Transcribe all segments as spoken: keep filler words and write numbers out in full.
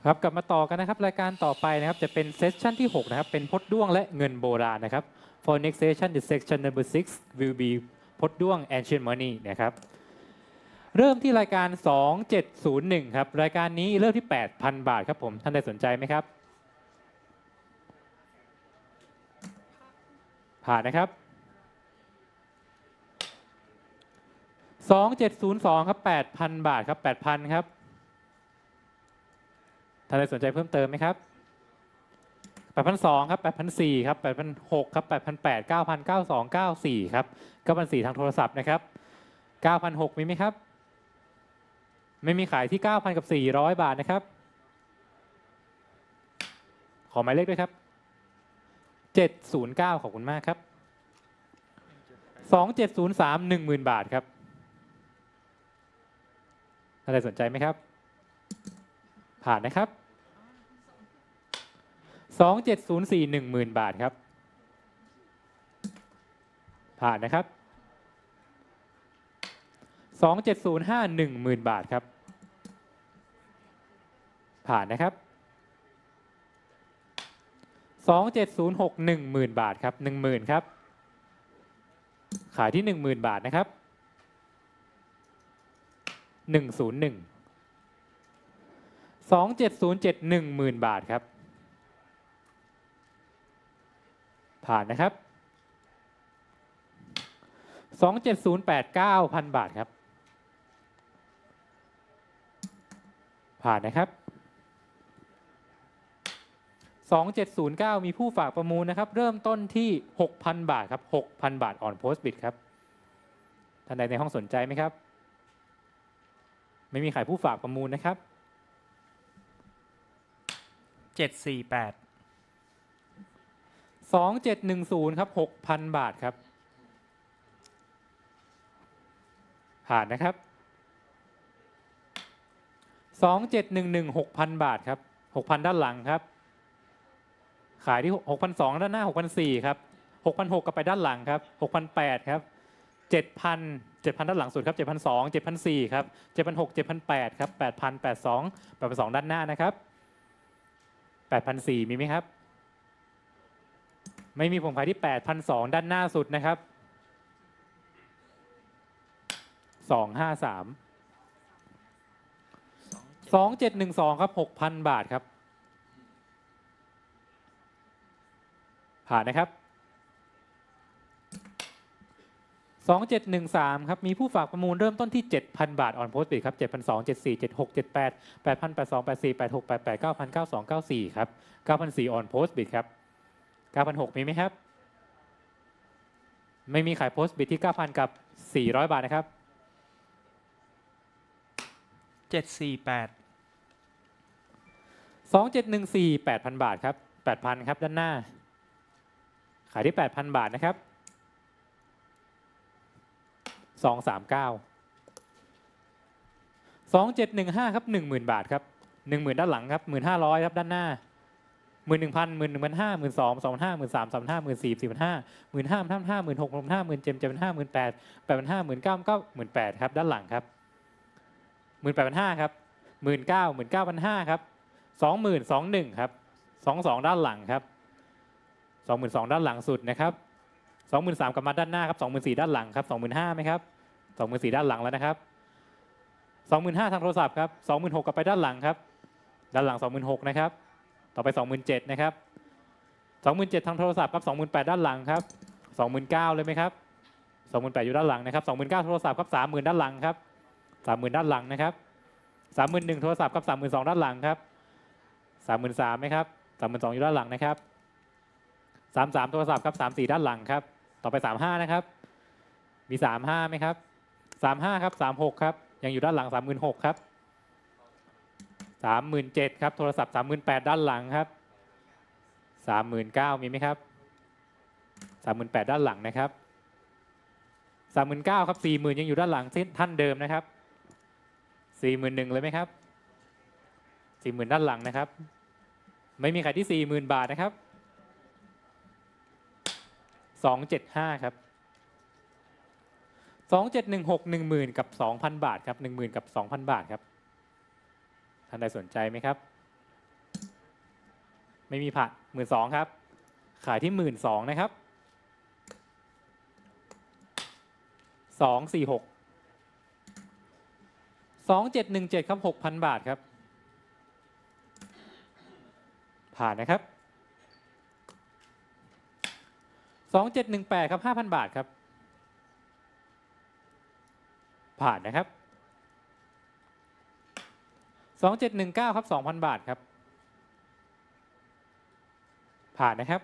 ครับกลับมาต่อกันนะครับรายการต่อไปนะครับจะเป็นเซสชันที่หกนะครับเป็นพดด้วงและเงินโบราณนะครับ for next session the section number six will be พดด้วง ancient money นะครับเริ่มที่รายการสองเจ็ดศูนย์หนึ่งครับรายการนี้เริ่มที่ แปดพัน บาทครับผมท่านใดสนใจไหมครับผ่านนะครับสองเจ็ดศูนย์สองครับ แปดพัน บาทครับ แปดพัน ครับท่านใดสนใจเพิ่มเติมไหมครับ แปดพันสองร้อย ครับ แปดพันสี่ร้อย ครับ แปดพันหกร้อย ครับ แปดพันแปดร้อย เก้าพันเก้าร้อยสอง เก้าพันสี่ร้อย ครับ เก้าพันสี่ร้อย ทางโทรศัพท์นะครับ เก้าพันหกร้อย มีไหมครับ ไม่มีขายที่ เก้าพัน กับ สี่ร้อย บาทนะครับ ขอหมายเลขด้วยครับ เจ็ดศูนย์เก้า ขอบคุณมากครับ สองเจ็ดศูนย์สาม หนึ่งหมื่น บาทครับท่านใดสนใจไหมครับ ผ่านนะครับสองเจ็ดศูนย์สี่ หนึ่งหมื่น บาทครับผ่านนะครับสองเจ็ดศูนย์ห้า หนึ่งหมื่น บาทครับผ่านนะครับสองเจ็ดศูนย์หก หนึ่งหมื่น บาทครับ หนึ่งหมื่น ครับขายที่ หนึ่งหมื่น บาทนะครับหนึ่งศูนย์หนึ่ง สองเจ็ดศูนย์เจ็ด หนึ่งหมื่น บาทครับผ่านนะครับสองเจ็ดศูนย์แปด เก้าพัน บาทครับผ่านนะครับสองเจ็ดศูนย์เก้ามีผู้ฝากประมูลนะครับเริ่มต้นที่ หกพัน บาทครับ หกพัน บาท on post bid ครับท่านใดในห้องสนใจไหมครับไม่มีขายผู้ฝากประมูลนะครับเจ็ดสี่แปดสองเจ็ดหนึ่งศูนย์ครับ หกพัน บาทครับผ่านนะครับสองเจ็ดหนึ่งหนึ่ง หกพัน บาทครับ หกพัน ด้านหลังครับขายที่ หกพันสองร้อย ด้านหน้า หกพันสี่ร้อย ครับ หกพันหกร้อย กับไปด้านหลังครับ หกพันแปดร้อย ครับ เจ็ดพัน เจ็ดพัน ด้านหลังสุดครับ เจ็ดพันสองร้อย เจ็ดพันสี่ร้อย ครับ เจ็ดพันหกร้อย เจ็ดพันแปดร้อย ครับ แปดพัน แปดพันสองร้อย แปดพันสองร้อย ด้านหน้านะครับ แปดพันสี่ร้อย มีไหมครับไม่มีผมขายที่ แปดพันสองร้อย ด้านหน้าสุดนะครับสองห้าสาม สองเจ็ดหนึ่งสอง ครับ หกพัน บาทครับผ่านนะครับสองเจ็ดหนึ่งสาม ครับมีผู้ฝากประมูลเริ่มต้นที่ เจ็ดพัน บาท on post bid ครับ เจ็ดพันสองร้อย เจ็ดพันสี่ร้อย เจ็ดพันหกร้อย เจ็ดพันแปดร้อย แปดพันแปดร้อยสอง แปดพันสี่ร้อย แปดพันหกร้อย แปดพันแปดร้อย เก้าพันเก้าร้อยสอง เก้าพันสี่ร้อย ครับ เก้าพันสี่ร้อย on post bid ครับ เก้าพันหกร้อย มีไหมครับไม่มีขาย post bid ที่ เก้าพัน กับ สี่ร้อย บาทนะครับเจ็ดสี่แปดสองเจ็ดหนึ่งสี่ แปดพัน บาทครับ แปดพัน ครับด้านหน้าขายที่ แปดพัน บาทนะครับสองสามเก้า สองเจ็ดหนึ่งห้า ครับ หนึ่งหมื่น บาทครับ หนึ่งหมื่น ด้านหลังครับ หนึ่งพันห้าร้อย ครับด้านหน้า หนึ่งหมื่นหนึ่งพัน หนึ่งหมื่นหนึ่งพันห้า หมื่นสอง สองพันห้า หมื่นสาม สามพันห้า หมื่นสี่ สี่พันห้า หมื่นห้า หมื่นห้า หมื่นหก หมื่นห้า หมื่นเจ็ด เจ็ดพันห้า หมื่นแปด แปดพันห้า หมื่นเก้า เก้า หมื่นแปดครับด้านหลังครับหมื่นแปดพันห้าครับหมื่นเก้า หมื่นเก้าพันห้าครับสองหมื่นสองหนึ่งครับสองสองด้านหลังครับสองหมื่นสองด้านหลังสุดนะครับสองหมื่นสามกลับมาด้านหน้าครับสองหมื่นสี่ด้านหลังครับสองหมื่นห้าไหมครับสองหมื่นสี่ด้านหลังแล้วนะครับสองหมื่นห้าทางโทรศัพท์ครับสองหมื่นหกกลับไปด้านหลังครับด้านหลังสองหมื่นหกนะครับต่อไปสองหมื่นเจ็ดนะครับสองหมื่นเจ็ดทางโทรศัพท์ครับสองหมื่นแปดด้านหลังครับสองหมื่นเก้าเลยไหมครับสองหมื่นแปดอยู่ด้านหลังนะครับสองหมื่นเก้าโทรศัพท์ครับสามหมื่นด้านหลังครับสามหมื่นด้านหลังนะครับสามหมื่นหนึ่งโทรศัพท์ครับสามหมื่นสองด้านหลังครับสามหมื่นสามไหมครับสามหมื่นสองอยู่ด้านหลังนะครับสามสามโทรศัพท์ครับสามสี่ด้านหลังครับต่อไปสามห้านะครับมีสามห้าไหมครับสามห้าครับสามหกครับยังอยู่ด้านหลังสามหมื่นหกครับสามหมื่นเจ็ดครับโทรศัพท์สามหมื่นแปดด้านหลังครับสามหมื่นเก้ามีไหมครับสามหมื่นแปดด้านหลังนะครับสามหมื่นเก้าครับสี่หมื่นยังอยู่ด้านหลังท่านเดิมนะครับสี่หมื่นหนึ่งเลยไหมครับสี่หมื่นด้านหลังนะครับไม่มีใครที่สี่หมื่นบาทนะครับสองเจ็ดห้าครับสองเจ็ดหนึ่งหก หนึ่งหมื่นกับสองพันบาทครับหนึ่งหมื่นกับสองพันบาทครับท่านใดสนใจไหมครับไม่มีผ่านหมื่นสองครับขายที่หมื่นสองนะครับสองสี่หกสองเจ็ดหนึ่งเจ็ดครับหกพันบาทครับผ่านนะครับสองเจ็ดหนึ่งแปดครับห้าพันบาทครับผ่านนะครับสองเจ็ดหนึ่งเก้าครับสองพันบาทครับผ่านนะครับ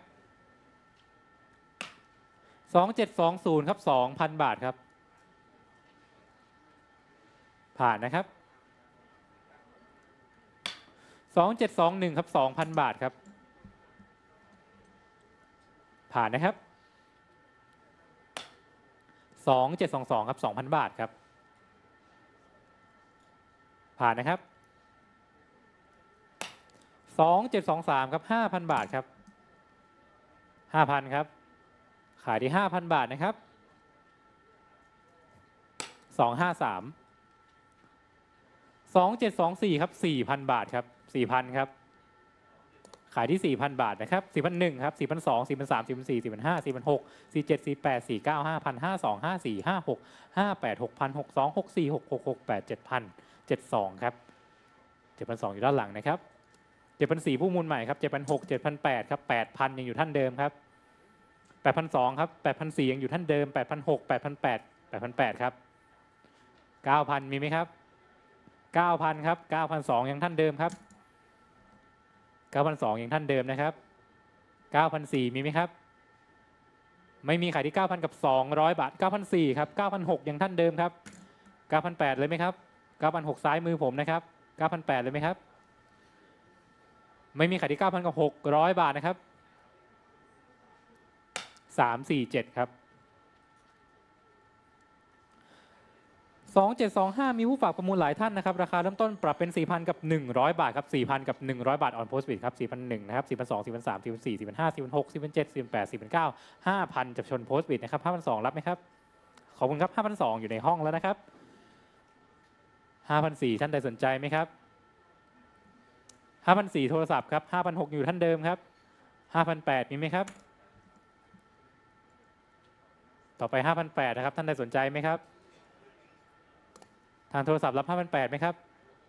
สองเจ็ดสองศูนย์ครับสองพันบาทครับผ่านนะครับสองเจ็ดสองหนึ่งครับสองพันบาทครับผ่านนะครับสองเจ็ดสองสองครับสองพันบาทครับผ่านนะครับสองเจ็ดสองสามครับห้าพันบาทครับห้าพันครับขายที่ห้าพันบาทนะครับสองห้าสามสองเจ็ดสองสี่ครับสี่พันบาทครับสี่พันครับขายที่สี่พันบาทนะครับสี่พันหนึ่งครับสี่พันสองสี่พันสามสี่พันสี่สี่พันห้าสี่พันหกสี่เจ็ดสี่แปดสี่เก้าห้าพันห้าสองห้าสี่ห้าหกห้าแปดหกพันหกสองหกสี่หกหกหกแปดเจ็ดพันเจ็ดสองครับเจ็ดพันสองอยู่ด้านหลังนะครับเจ็ดพันสี่ผู้มูลใหม่ครับเจ็ดพันหกเจ็ดพันแปดครับแปดพันยังอยู่ท่านเดิมครับแปดพันสองครับแปดพันสี่ยังอยู่ท่านเดิมแปดพันหกแปดพันแปดแปดพันแปดครับเก้าพันมีไหมครับเก้าพันครับเก้าพันสองยังท่านเดิมครับเก้าพันสองยังท่านเดิมนะครับเก้าพันสี่มีไหมครับไม่มีขายที่เก้าพันกับสองร้อยบาทเก้าพันสี่ครับเก้าพันหกยังท่านเดิมครับเก้าพันแปดเลยไหมครับเก้าพันหกซ้ายมือผมนะครับเก้าพันแปดเลยไหมครับไม่มีขายที่เก้าพันกับหกร้อยบาทนะครับสามสี่เจ็ดครับสองเจ็ดสองห้ามีผู้ฝากประมูลหลายท่านนะครับราคาเริ่มต้นปรับเป็น สี่พัน กับหนึ่งร้อยบาทครับสี่พันกับหนึ่งร้อยบาทออนโพสต์บิดครับสี่พันหนึ่งนะครับสี่พันสอง สี่พันสาม สี่พันสี่ สี่พันห้า สี่พันหก สี่พันเจ็ด สี่พันแปด สี่พันเก้า ห้าพันจะชนโพสต์บิดนะครับห้าพันสองรับไหมครับขอบคุณครับห้าพันสองอยู่ในห้องแล้วนะครับห้าพันสี่ท่านใดสนใจไหมครับห้าพันสี่โทรศัพท์ครับห้าพันหกอยู่ท่านเดิมครับห้าพันแปดมีไหมครับต่อไปห้าพันแปดนะครับท่านใดสนใจไหมครับทางโทรศัพท์รับ ห้าพันแปด ไหมครับ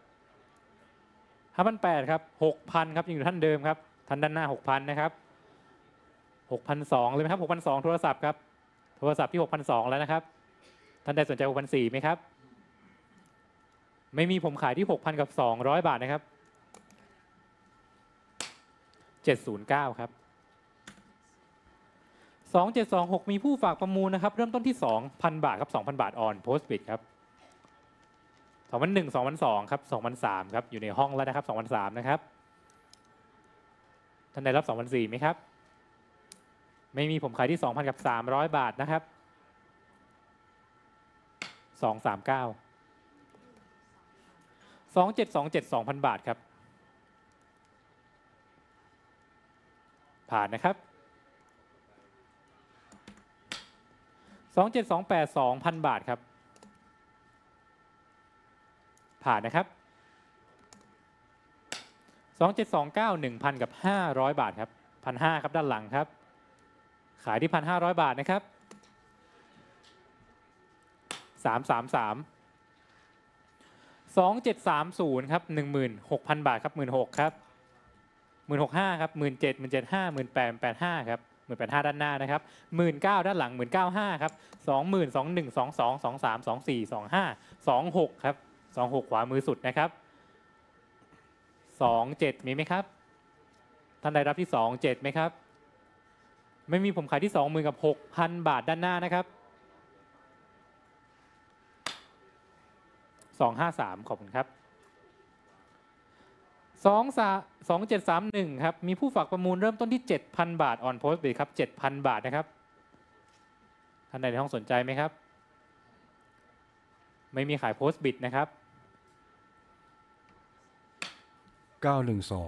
ห้าพันแปด ครับ หกพัน ครับยังอยู่ท่านเดิมครับท่านด้านหน้า หกพัน นะครับ หกพันสองร้อย เลยไหมครับ หกพันสองร้อย โทรศัพท์ครับโทรศัพท์ที่ หกพันสองร้อย แล้วนะครับท่านใดสนใจ หกพันสี่ร้อย ไหมครับไม่มีผมขายที่ หกพัน กับสองร้อยบาทนะครับเจ็ดศูนย์เก้าครับสองเจ็ดสองหกมีผู้ฝากประมูลนะครับเริ่มต้นที่ สองพัน บาทครับ สองพัน บาทออนโพสต์บิดครับสองพันหนึ่ง สองพันสอง ครับ สองพันสาม ครับอยู่ในห้องแล้วนะครับ สองพันสาม นะครับท่านใดรับ สองพันสี่ร้อย ไหมครับไม่มีผมขายที่ สองพัน กับสามร้อยบาทนะครับสองสามเก้า สองเจ็ดสองเจ็ด สองพัน บาทครับผ่านนะครับสองเจ็ดสองแปด สองพัน บาทครับผ่านนะครับสองเจ็ดสองเก้า หนึ่งพัน กับห้าร้อยบาทครับ หนึ่งพันห้าร้อย ครับด้านหลังครับขายที่ หนึ่งพันห้าร้อย บาทนะครับสามสามสาม สองเจ็ดสามศูนย์ครับ หนึ่งหมื่นหกพัน บาทครับ หนึ่งหมื่นหกพัน ครับ หนึ่งหมื่นหกพันห้าร้อย ครับ หนึ่งหมื่นเจ็ดพัน หนึ่งหมื่นเจ็ดพันห้าร้อย หนึ่งหมื่นแปดพัน แปดพันห้าร้อย ครับ หนึ่งหมื่นแปดพันห้าร้อย ด้านหน้านะครับ หนึ่งหมื่นเก้าพัน ด้านหลัง หนึ่งหมื่นเก้าพันห้าร้อย ครับ สองหมื่น สองหนึ่ง สองสอง สองสาม สองสี่ สองห้า สองหก ครับ สองหก ขวามือสุดนะครับสองเจ็ดมีไหมครับท่านใดรับที่สองเจ็ดไหมครับไม่มีผมขายที่ สองหมื่น กับ หกพัน บาทด้านหน้านะครับสองห้าสามขอบคุณครับสองเจ็ดสามหนึ่งครับมีผู้ฝากประมูลเริ่มต้นที่ เจ็ดพัน บาทออนโพสต์บิดครับ เจ็ดพัน บาทนะครับท่านใดในห้องสนใจไหมครับไม่มีขายโพสต์บิดนะครับเก้าหนึ่งสอง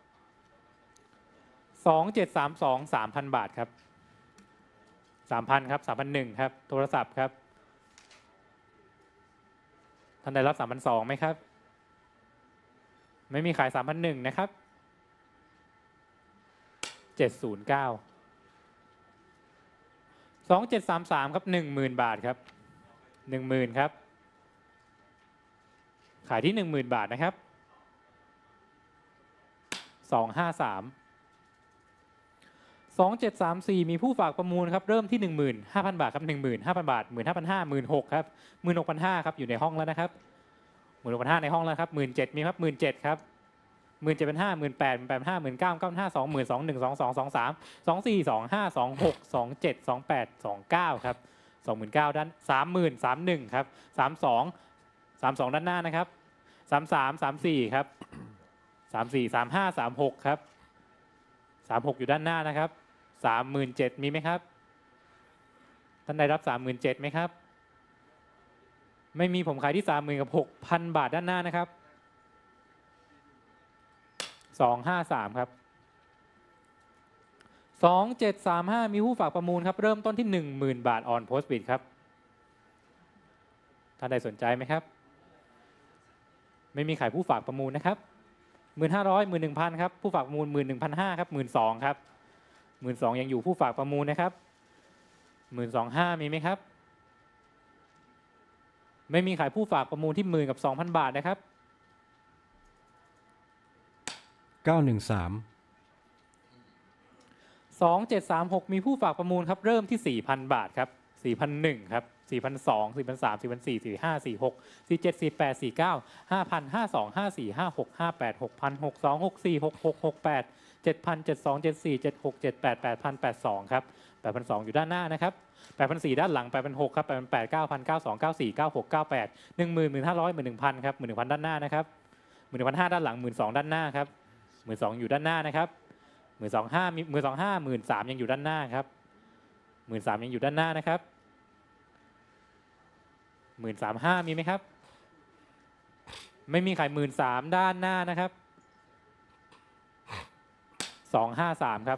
สองเจ็ดสามสอง สามพัน บาทครับ สามพัน ครับ สามพันหนึ่ง ครับโทรศัพท์ครับท่านใดรับ สามพันสองร้อย ไหมครับไม่มีขาย สามพันหนึ่ง นะครับเจ็ดศูนย์เก้า สองเจ็ดสามสามครับหนึ่งหมื่นบาทครับหนึ่งหมื่นครับขายที่หนึ่งหมื่นบาทนะครับสองห้าสาม สองเจ็ดสามสี่มีผู้ฝากประมูลครับเริ่มที่หนึ่งหมื่นห้าพันบาทครับหนึ่งหมื่นห้าพันบาทหมื่นห้าพันห้าหมื่นหกครับหมื่นหกพันห้าครับอยู่ในห้องแล้วนะครับหมื่นหกพันห้าในห้องแล้วครับหมื่นเจ็ดมีครับหมื่นเจ็ดครับหมื่นเจ็ดพันห้าหมื่นแปดหมื่นแปดพันห้าหมื่นเก้าเก้าพันห้าสองหมื่นสองหนึ่งสองสองสองสามสองสี่สองห้าสองหกสองเจ็ดสองแปดสองเก้าครับสองหมื่นเก้าด้านสามหมื่นสามหนึ่งครับสามสองสามสองด้านหน้านะครับสามสามสามสี่ครับสามสี่สามห้าสามหกครับสามหกอยู่ด้านหน้านะครับสามหมื่นเจ็ดมีไหมครับท่านใดรับสามหมื่นเจ็ดไหมครับไม่มีผมขายที่สามหมื่นกับหกพันบาทด้านหน้านะครับสองห้าสามครับสองเจ็ดสามห้ามีผู้ฝากประมูลครับเริ่มต้นที่หนึ่งหมื่นบาทออนโพสต์บิดครับท่านใดสนใจไหมครับไม่มีขายผู้ฝากประมูลนะครับหมื่นห้าร้อยหมื่นหนึ่งพันครับผู้ฝากประมูลหมื่นหนึ่งพันห้าครับหมื่นสองครับหมื่นสองยังอยู่ผู้ฝากประมูลนะครับหมื่นสองห้ามีไหมครับไม่มีขายผู้ฝากประมูลที่หมื่นกับสองพันบาทนะครับเก้าหนึ่งสามสองเจ็ดสามหกมีผู้ฝากประมูลครับเริ่มที่สี่พันบาทครับสี่พันหนึ่งครับสี่พันสอง สี่พันสาม สี่พันสี่ สี่พันห้า สี่พันหก สี่พันเจ็ด สี่พันแปด สี่พันเก้า ห้าพัน ห้าพันสอง ห้าพันสี่ ห้าพันหก ห้าพันแปด หกพัน หกพันสอง หกพันสี่ หกพันหก หกพันแปด เจ็ดพัน เจ็ดพันสอง เจ็ดพันสี่ เจ็ดพันหก เจ็ดพันแปด แปดพัน แปดพันสองครับแปดพันสองอยู่ด้านหน้านะครับแปดพันสี่ด้านหลังแปดพันหกครับแปดพันแปด เก้าพัน เก้าพันสอง เก้าพันสี่ เก้าพันหก เก้าพันแปด หนึ่งหมื่น หนึ่งพันห้าร้อย หนึ่งหมื่นหนึ่งพันครับหนึ่งหมื่นหนึ่งพันด้านหน้านะครับหนึ่งหมื่นหนึ่งพันห้าด้านหลังหมื่นสองด้านหน้าครับหมื่นสองอยู่ด้านหน้านะครับหมื่นสองห้ามีหมื่นสองห้าหมื่นสามยังอยู่ด้านหน้าครับหมื่นสามยังอยู่ด้านหน้านะครับหมื่นสามห้ามีไหมครับไม่มีขายหมื่นสามด้านหน้านะครับสองห้าสามครับ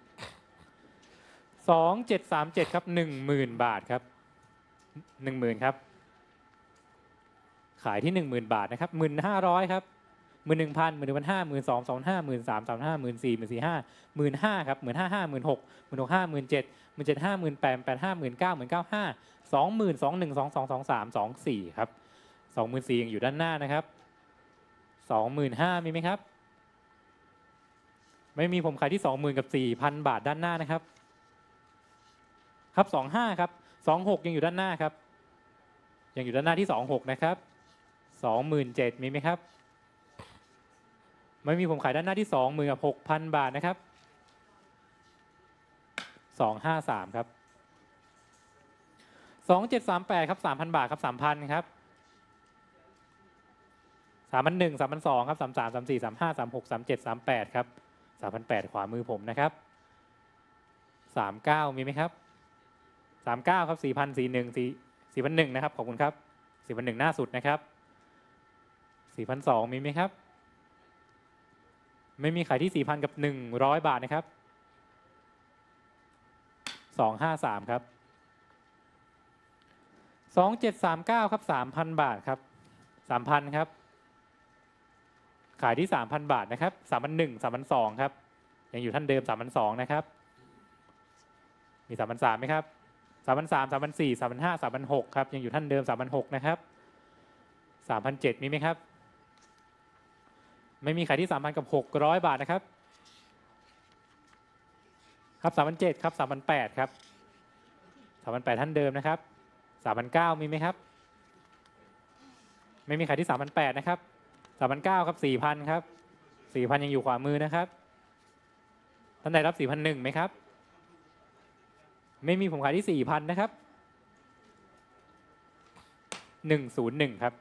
สองเจ็ดสามเจ็ดครับหนึ่งหมื่นบาทครับหนึ่งหมื่นครับขายที่หนึ่งหมื่นบาทนะครับหมื่นห้าร้อยครับหมื่นหนึ่งพันหมื่นหนึ่งพันห้าหมื่นสองสองห้าหมื่นสามสามห้าหมื่นสี่หมื่นสี่ห้าหมื่นห้าครับหมื่นห้าห้าหมื่นหกหมื่นหกห้าหมื่นเจ็ดหมื่นเจ็ดห้าหมื่นแปดแปดห้าหมื่นเก้าหมื่นเก้าห้าสองหมื่นสองหนึ่งสองสองสองสามสองสี่ครับสองหมื่นสี่ยังอยู่ด้านหน้านะครับสองหมื่นห้ามีไหมครับไม่มีผมขายที่สองหมื่นกับสี่พันบาทด้านหน้านะครับครับสองห้าครับสองหกยังอยู่ด้านหน้าครับยังอยู่ด้านหน้าที่สองหกนะครับสองหมื่นเจ็ดมีไหมครับไม่มีผมขายด้านหน้าที่สองหมื่นกับหกพันบาทนะครับสองห้าสามครับสองเจ็ดสามแปดครับสามพันบาทครับสามพันครับสามพันหนึ่งสามพันสองครับสามสามสามสี่สามห้าสามหกสามเจ็ดสามแปดครับสามพันแปดขวามือผมนะครับสามเก้ามีไหมครับสามเก้าครับสี่พันสี่หนึ่งสี่สี่พันหนึ่งนะครับขอบคุณครับสี่พันหนึ่งหน้าสุดนะครับสี่พันสองมีไหมครับไม่มีขายที่สี่พันกับหนึ่งร้อยบาทนะครับสองห้าสามครับสองเจ็ดสามเก้าครับสามพันบาทครับสามพันครับขายที่สามพันบาทนะครับสามพันหนึ่งสามพันสองครับยังอยู่ท่านเดิมสามพันสองนะครับมีสามพันสามไหมครับสามพันสามสามพันสี่สามพันห้าสามพันหกครับยังอยู่ท่านเดิมสามพันหกนะครับสามพันเจ็ดมีไหมครับไม่มีขายที่สามพันกับหกร้อยบาทนะครับครับสามพันเจ็ดครับสามพันแปดครับสามพันแปดท่านเดิมนะครับสามพันเก้ามีไหมครับไม่มีขายที่สามพันแปดนะครับสามพันเก้าครับสี่พันครับสี่พันยังอยู่ขวามือนะครับท่านใดรับสี่พันหนึ่งไหมครับไม่มีผมขายที่สี่พันนะครับหนึ่งศูนย์หนึ่งครับ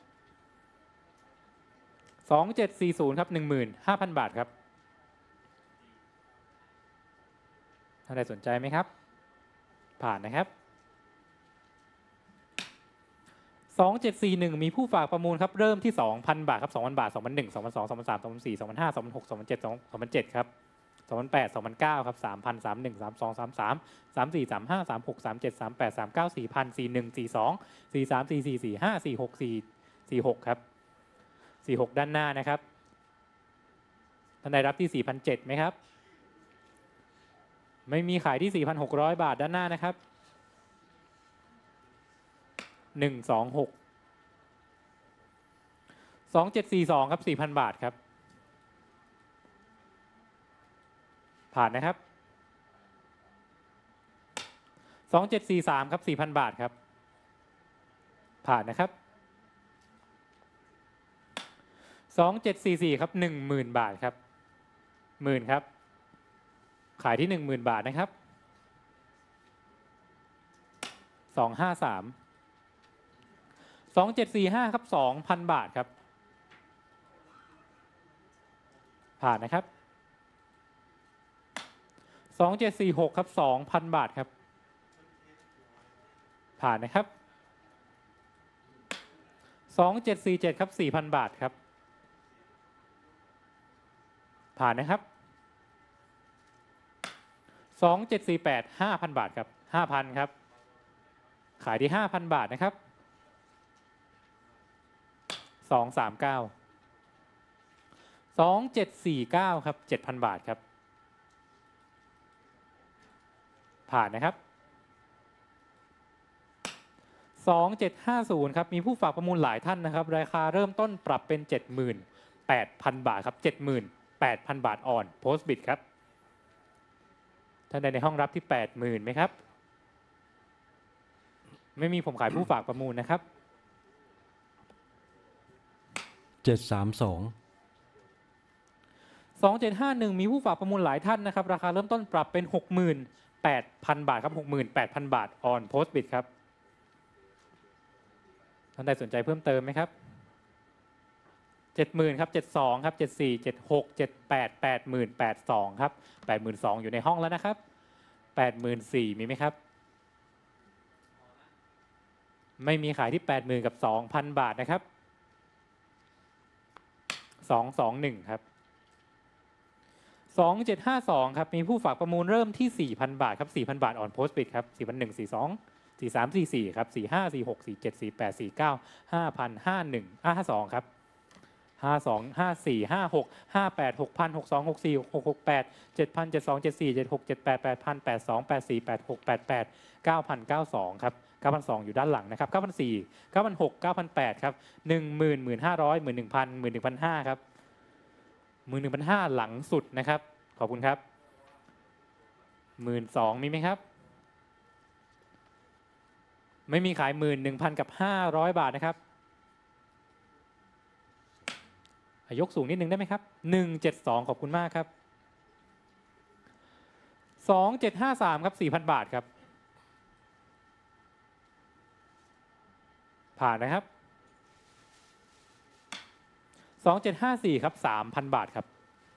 สองเจ็ดสี่ศูนย์ครับหนึ่งหมื่นห้าพันบาทครับท่านใดสนใจไหมครับผ่านนะครับสองเจ็ดสี่หนึ่งมีผู้ฝากประมูลครับเริ่มที่สองพันบาทครับสองพันบาทสองพันหนึ่ง สองพันสอง สองพันสาม สองพันสี่ สองพันห้า สองพันหก สองพันเจ็ด สองพันเจ็ดครับสองพันแปด สองพันเก้าครับ สามพัน สามพันหนึ่ง สามพันสอง สามพันสาม สามพันสี่ สามพันห้า สามพันหก สามพันเจ็ด สามพันแปด สามพันเก้า สี่พัน สี่พันหนึ่ง สี่พันสอง สี่พันสาม สี่พันสี่ สี่พันห้า สี่พันหก สี่พันสี่พันหกครับสี่พันหกด้านหน้านะครับท่านใดรับที่ สี่พันเจ็ดไหมครับไม่มีขายที่ สี่พันหกร้อย บาทด้านหน้านะครับหนึ่งสองหก สองเจ็ดสี่สองครับ สี่พัน บาทครับผ่านนะครับสองเจ็ดสี่สามครับ สี่พัน บาทครับผ่านนะครับสองเจ็ดสี่สี่ครับ หนึ่งหมื่น บาทครับหมื่นครับขายที่ หนึ่งหมื่น บาทนะครับสองห้าสาม สองเจ็ดสี่ห้าครับ สองพัน บาทครับผ่านนะครับสองเจ็ดสี่หกครับ สองพัน บาทครับผ่านนะครับสองเจ็ดสี่เจ็ดครับ สี่พัน บาทครับผ่านนะครับสองเจ็ดสี่แปด ห้าพัน บาทครับ ห้าพัน ครับขายที่ ห้าพัน บาทนะครับสองสามเก้า สองเจ็ดสี่เก้าครับ เจ็ดพัน บาทครับผ่านนะครับสองเจ็ดห้าศูนย์ครับมีผู้ฝากประมูลหลายท่านนะครับราคาเริ่มต้นปรับเป็น เจ็ดหมื่นแปดพัน บาทครับ เจ็ดหมื่นแปดพัน บาทอ่อนโพสต์บิดครับท่านใดในห้องรับที่ แปดหมื่น ไหมครับไม่มีผมขายผู้ฝากประมูลนะครับเจ็ดสามสองสองเจ็ดห้าหนึ่งมีผู้ฝากประมูลหลายท่านนะครับราคาเริ่มต้นปรับเป็น หกหมื่นแปดพัน บาทครับ หกหมื่นแปดพัน บาทออนโพสต์บิดครับท่านใดสนใจเพิ่มเติมไหมครับเจ็ดหมื่นครับเจ็ดสองครับเจ็ดสี่ เจ็ดหก เจ็ดแปด แปดหมื่น แปดสองครับแปดหมื่นสองอยู่ในห้องแล้วนะครับแปดหมื่นสี่มีไหมครับไม่มีขายที่ แปดหมื่น กับ สองพัน บาทนะครับสองสองหนึ่งครับสองเจ็ดห้าสองครับมีผู้ฝากประมูลเริ่มที่ สี่พัน บาทครับ สี่พัน บาทออนโพสต์บิดครับ สี่พันหนึ่ง สี่สอง สี่สาม สี่สี่ครับ สี่ห้า สี่หก สี่เจ็ด สี่แปด สี่เก้า ห้าพัน ห้าหนึ่ง ห้าสองครับห้าสอง ห้าสี่ ห้าหก ห้าแปด หกพัน หกสอง หกสี่ หกหกแปด เจ็ดพัน เจ็ดสอง เจ็ดสี่ เจ็ดหก เจ็ดแปด แปดพัน แปดสอง แปดสี่ แปดหก แปดแปด เก้าพัน เก้าสองครับเก้าพันสองอยู่ด้านหลังนะครับเก้าพันสี่ เก้าพันหก เก้าพันแปดครับหนึ่งหมื่น หนึ่งพันห้าร้อย หนึ่งหมื่นหนึ่งพัน หนึ่งหมื่นหนึ่งพันห้าครับหมื่นหนึ่งพันห้าหลังสุดนะครับขอบคุณครับหมื่นสองมีไหมครับไม่มีขายหมื่นหนึ่งพันกับห้าร้อยบาทนะครับยกสูงนิดนึงได้ไหมครับหนึ่งเจ็ดสองขอบคุณมากครับสองเจ็ดห้าสามครับสี่พันบาทครับผ่านนะครับสองเจ็ดห้าสี่ครับสามพันบาทครับ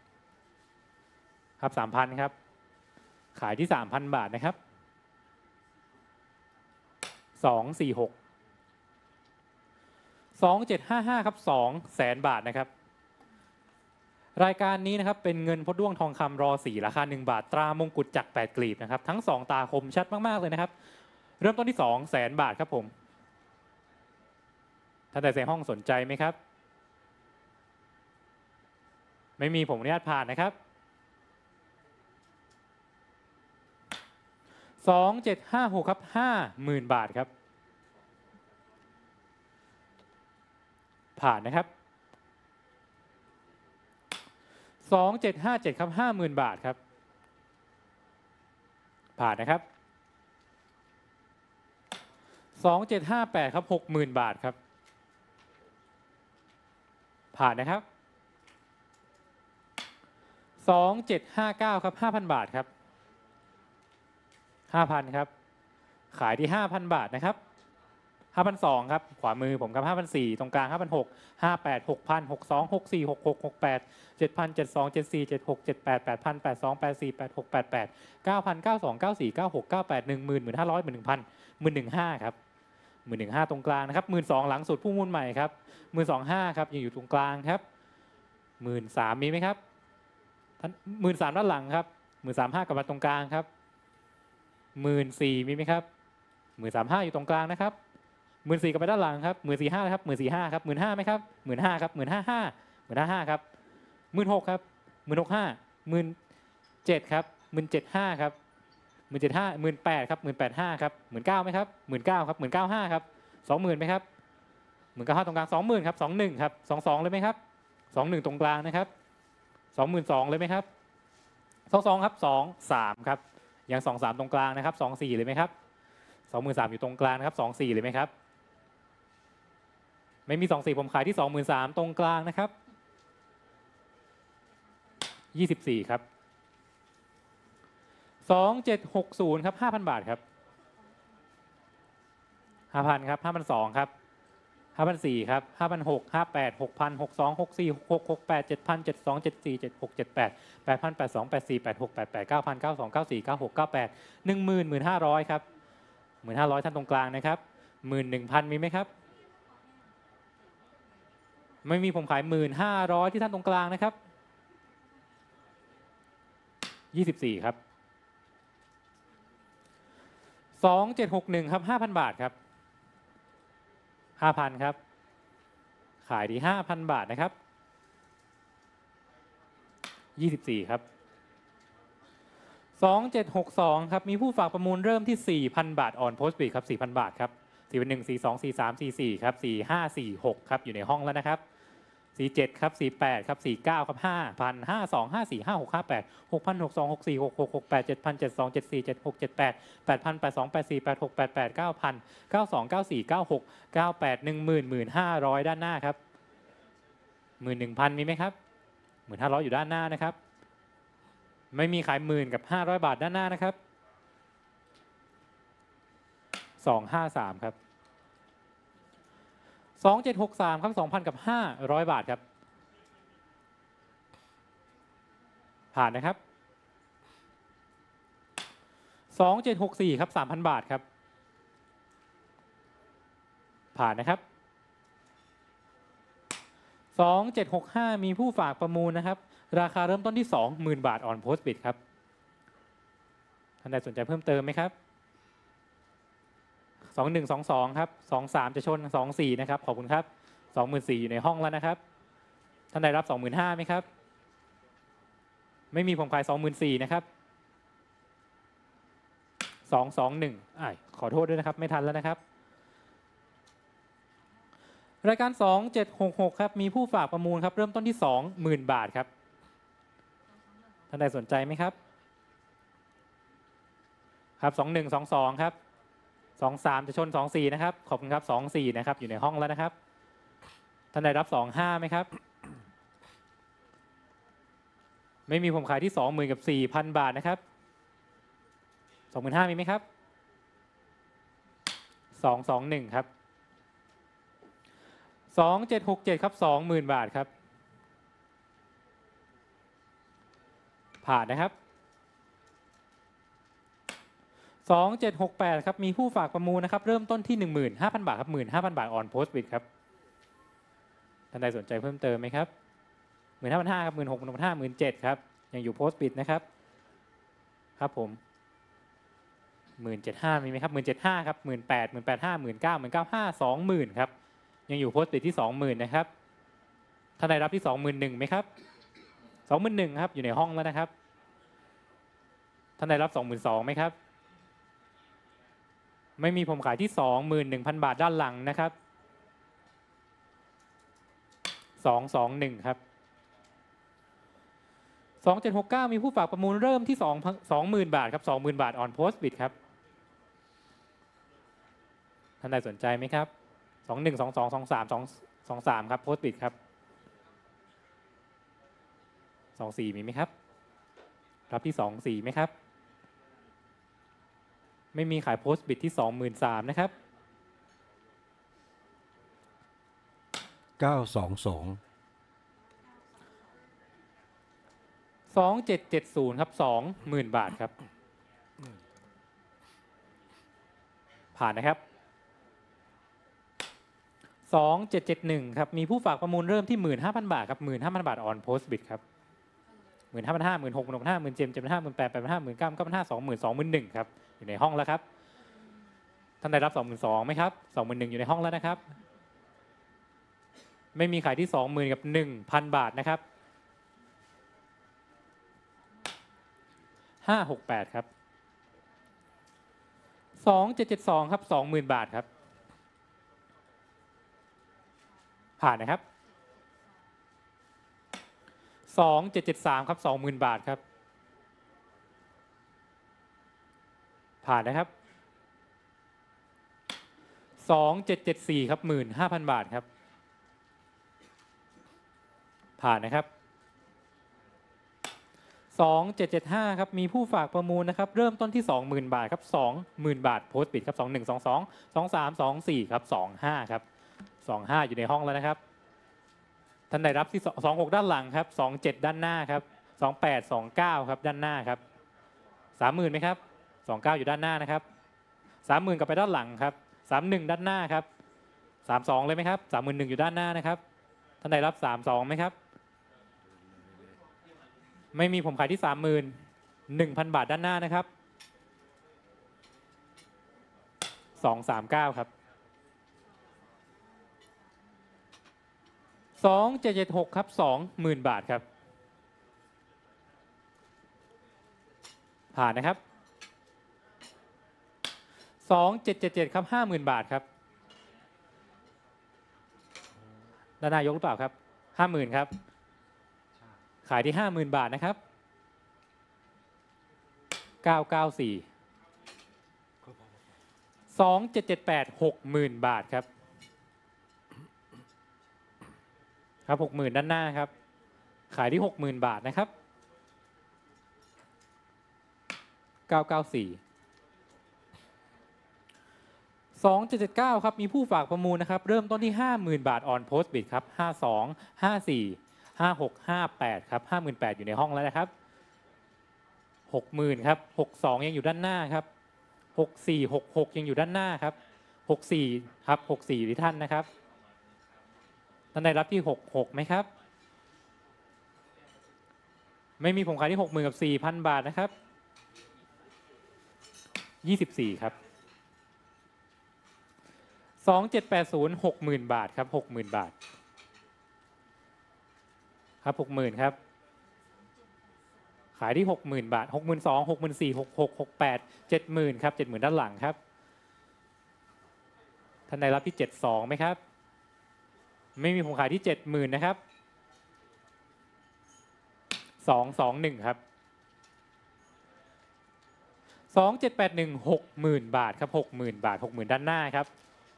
ครับสามพันครับขายที่ สามพัน บาทนะครับสองสี่หก สองเจ็ดห้าห้าครับสองแสนบาทนะครับรายการนี้นะครับเป็นเงินพดด้วงทองคำรอสี่ราคาหนึ่งบาทตรามงกุฎจักรแปดกลีบนะครับทั้งสองตาคมชัดมากๆเลยนะครับเริ่มต้นที่สองแสนบาทครับผมท่านใดในห้องสนใจไหมครับไม่มีผมอนุญาตผ่านนะครับสองเจ็ดห้าหกครับห้าหมื่นบาทครับผ่านนะครับสองเจ็ดห้าเจ็ดครับห้าหมื่นบาทครับผ่านนะครับสองเจ็ดห้าแปดครับหกหมื่นบาทครับผ่านนะครับสองเจ็ดห้าเก้าครับห้าพันบาทครับห้าพันครับขายที่ห้าพันบาทนะครับห้าพันสองครับขวามือผมครับห้าพันสี่ตรงกลางห้าพันหก ห้าแปด หกพัน หกสอง หกสี่ หกหก หกแปด เจ็ดพัน เจ็ดสอง เจ็ดสี่ เจ็ดหก เจ็ดแปด แปดพัน แปดสอง แปดสี่ แปดหก แปดแปด เก้าพัน เก้าสอง เก้าสี่ เก้าหก เก้าแปด หนึ่งหมื่น หนึ่งพันห้าร้อย หนึ่งพัน หนึ่งพันห้าครับหนึ่งพันห้าตรงกลางนะครับหนึ่งพันสองหลังสุดผู้มูลใหม่ครับหนึ่งพันสองพันห้าครับยังอยู่ตรงกลางครับหนึ่งพันสามมีไหมครับท่านหนึ่งพันสามด้านหลังครับหนึ่งพันสามห้ากลับมาตรงกลางครับหมื่นสี่มีไหมครับหมื่นสามห้าอยู่ตรงกลางนะครับหมื่นสี่กลับไปด้านหลังครับหมื่นสี่ห้าครับหมื่นสี่ห้าครับหมื่นห้าไหมครับหมื่นห้าครับหมื่นห้าห้าหมื่นห้าห้าครับหมื่นหกครับหมื่นหกห้าหมื่นเจ็ดครับหมื่นเจ็ดห้าครับหมื่นเจ็ดห้าหมื่นแปดครับหมื่นแปดห้าครับหมื่นเก้าไหมครับหมื่นเก้าครับหมื่นเก้าห้าครับสองหมื่นไหมครับหมื่นเก้าห้าตรงกลางสองหมื่นครับสองหนึ่งครับสองสองเลยไหมครับสองหนึ่งตรงกลางนะครับสองหมื่นสองเลยไหมครับสองสองครับสองสามครับยังสองสามตรงกลางนะครับสองสี่เลยไหมครับสองหมื่นสามอยู่ตรงกลางนะครับสองสี่เลยไหมครับไม่มีสองสี่ผมขายที่สองหมื่นสามตรงกลางนะครับยี่สิบสี่ครับสองเจ็ดหกศูนย์ครับห้าพันบาทครับห้าพันครับห้าพันสองครับห้าพันสี่ครับห้าพันหกห้าแปดหกพันหกสองหกสี่หกหกหกแปดเจ็ดพันเจ็ดสองเจ็ดสี่เจ็ดหกเจ็ดแปดแปดพันแปดสองแปดสี่แปดหกแปดแปดเก้าพันเก้าสองเก้าสี่เก้าหกเก้าแปดหนึ่งหมื่นหมื่นห้าร้อยครับหมื่นห้าร้อยท่านตรงกลางนะครับหมื่นหนึ่งพันมีไหมครับไม่มีผมขายหมื่นห้าร้อยที่ท่านตรงกลางนะครับยี่สิบสี่ครับสองเจ็ดหกหนึ่งครับห้าพันบาทครับห้าพันครับขายดีห้าพันบาทนะครับยี่สิบสี่ครับสองเจ็ดหกสองครับมีผู้ฝากประมูลเริ่มที่สี่พันบาทออนโพสต์บีครับสี่พันบาทครับสี่พันหนึ่งสี่สองสี่สามสี่สี่ครับสี่ห้าสี่หกครับอยู่ในห้องแล้วนะครับสี่เจ็ดครับสี่แปดครับสี่เก้าครับห้าพันห้าสองห้าสี่ห้าหกห้าแปดหกพันหกสองหกสี่หกหกหกแปดเจ็ดพันเจ็ดสองเจ็ดสี่เจ็ดหกเจ็ดแปดแปดพันแปดสองแปดสี่แปดหกแปดแปดเก้าพันเก้าสองเก้าสี่เก้าหกเก้าแปดหนึ่งหมื่นหมื่นห้าร้อยด้านหน้าครับหมื่นหนึ่งพันมีไหมครับหมื่นห้าร้อยอยู่ด้านหน้านะครับไม่มีขายหมื่นกับห้าร้อยบาทด้านหน้านะครับสองห้าสามครับสองเจ็ดหกสามครับสองพันกับห้าร้อยบาทครับผ่านนะครับสองเจ็ดหกสี่ครับสามพันบาทครับผ่านนะครับสองเจ็ดหกห้ามีผู้ฝากประมูลนะครับราคาเริ่มต้นที่สองหมื่นบาทออนโพสต์บิดครับท่านใดสนใจเพิ่มเติมไหมครับสองหนึ่งสองสองครับสองสามจะชนสองสี่นะครับขอบคุณครับสองหมื่นสี่อยู่ในห้องแล้วนะครับท่านใดรับสองหมื่นห้าไหมครับไม่มีผมขายสองหมื่นสี่นะครับสองสองหนึ่งอ่าขอโทษด้วยนะครับไม่ทันแล้วนะครับรายการสองเจ็ดหกหกครับมีผู้ฝากประมูลครับเริ่มต้นที่สองหมื่นบาทครับท่านใดสนใจไหมครับครับสองหนึ่งสองสองครับสองสามจะชนสองสี่นะครับขอบคุณครับสองสี่นะครับอยู่ในห้องแล้วนะครับท่านใดรับสองห้าไหมครับไม่มีผมขายที่สองหมื่นกับสี่พันบาทนะครับสองหมื่นห้ามีไหมครับสองสองหนึ่งครับสองเจ็ดหกเจ็ดครับสองหมื่นบาทครับผ่านนะครับสองเจ็ดหกแปดครับมีผู้ฝากประมูลนะครับเริ่มต้นที่หนึ่งหมื่นห้าพันบาทครับหมื่นห้าพันบาทออนโพสต์บิดครับท่านใดสนใจเพิ่มเติมไหมครับหมื่นห้าพันห้าครับหมื่นหกหมื่นห้าหมื่นเจ็ดครับยังอยู่โพสต์บิดนะครับครับผมหมื่นเจ็ดห้ามีไหมครับหมื่นเจ็ดห้าครับหมื่นแปดหมื่นแปดห้าหมื่นเก้าหมื่นเก้าห้าสองหมื่นครับยังอยู่โพสต์บิดที่สองหมื่นนะครับท่านใดรับที่สองหมื่นหนึ่งไหมครับสองหมื่นหนึ่งครับอยู่ในห้องแล้วนะครับท่านใดรับสองหมื่นสองไหมครับไม่มีผมขายที่สองหมื่นหนึ่งพันบาทด้านหลังนะครับสองสองหนึ่งครับสองเจ็ดหกเก้ามีผู้ฝากประมูลเริ่มที่สองสองหมื่นบาทครับสองหมื่นบาทออนโพสต์บิดครับท่านใดสนใจไหมครับสองหนึ่งสองสองสองสามสองสองสามครับโพสต์บิดครับสองสี่มีไหมครับรับที่สองสี่ไหมครับไม่มีขายโพสต์บิดที่สองหมื่นสามนะครับเก้าสองสองสองเจ็ดเจ็ดศูนย์ครับสองหมื่นบาทครับผ่านนะครับสองเจ็ดเจ็ดหนึ่งครับมีผู้ฝากประมูลเริ่มที่หมื่นห้าพันบาทครับหมื่นห้าพันบาทออนโพสต์บิดครับหมื่นห้าพันห้าหมื่นหกหมื่นหกพันห้าหมื่นเจ็ดเจ็ดพันห้าหมื่นแปดแปดพันห้าหมื่นเก้าเก้าพันห้าสองหมื่นสองหมื่นหนึ่งครับอยู่ในห้องแล้วครับท่านใดรับสองหมื่นสองไหมครับสองหมื่นหนึ่งอยู่ในห้องแล้วนะครับไม่มีขายที่สองหมื่นกับหนึ่งพันบาทนะครับห้าหกแปดครับสองเจ็ดเจ็ดสองครับสองหมื่นบาทครับผ่านนะครับสองเจ็ดเจ็ดสามครับสองหมื่นบาทครับผ่านนะครับสองเจ็ดเจ็ดสี่ครับหมื่นห้าพันบาทครับผ่านนะครับสองเจ็ดเจ็ดห้าครับมีผู้ฝากประมูลนะครับเริ่มต้นที่สองหมื่นบาทครับสองหมื่นบาทโพสต์ปิดครับสองหนึ่งสองสองสองสามสองสี่ครับสองห้าครับสองห้าอยู่ในห้องแล้วนะครับท่านใดรับที่สองหกด้านหลังครับสองเจ็ดด้านหน้าครับสองแปดสองเก้าครับด้านหน้าครับสามหมื่นไหมครับสองเก้าอยู่ด้านหน้านะครับสามหมื่นกลับไปด้านหลังครับสามหนึ่งด้านหน้าครับสามสองเลยไหมครับสามหมื่นหนึ่งอยู่ด้านหน้านะครับท่านใดรับสามสองไหมครับไม่มีผมขายที่สามหมื่นหนึ่งพันบาทด้านหน้านะครับสองสามเก้าครับสองเจ็ดเจ็ดหกครับสองหมื่นบาทครับผ่านนะครับสองเจ็ดเจ็ดเจ็ดครับห้าหมื่นบาทครับด้านหน้ายกหรือเปล่าครับห้าหมื่นครับขายที่ห้าหมื่นบาทนะครับเก้าเก้าสี่สองเจ็ดเจ็ดแปดหกหมื่นบาทครับครับหกหมื่นด้านหน้าครับขายที่หกหมื่นบาทนะครับเก้าเก้าสี่สองเจ็ดเจ็ดเก้าครับมีผู้ฝากประมูลนะครับเริ่มต้นที่ห้าหมื่นบาทออนโพสต์บิดครับห้าสองห้าสี่ห้าหกห้าแปดครับห้าหมื่นแปดอยู่ในห้องแล้วนะครับหกหมื่นครับหกสองยังอยู่ด้านหน้าครับหกสี่หกหกยังอยู่ด้านหน้าครับหกสี่ครับหกสี่ที่ท่านนะครับท่านใดรับที่หกหกไหมครับไม่มีผมขายที่หกหมื่นกับสี่พันบาทนะครับยี่สิบสี่ครับสองเจ็ดแปดศูนย์หกหมื่นบาทครับหกหมื่นบาทครับหกหมื่นครับขายที่หกหมื่นบาทหกหมื่นสองหกหมื่นสี่หกหกหกแปดเจ็ดหมื่นครับเจ็ดหมื่นด้านหลังครับท่านใดรับที่เจ็ดสองไหมครับไม่มีผมขายที่เจ็ดหมื่นนะครับสองสองหนึ่งครับสองเจ็ดแปดหนึ่งหกหมื่นบาทครับหกหมื่นบาทหกหมื่นด้านหน้าครับ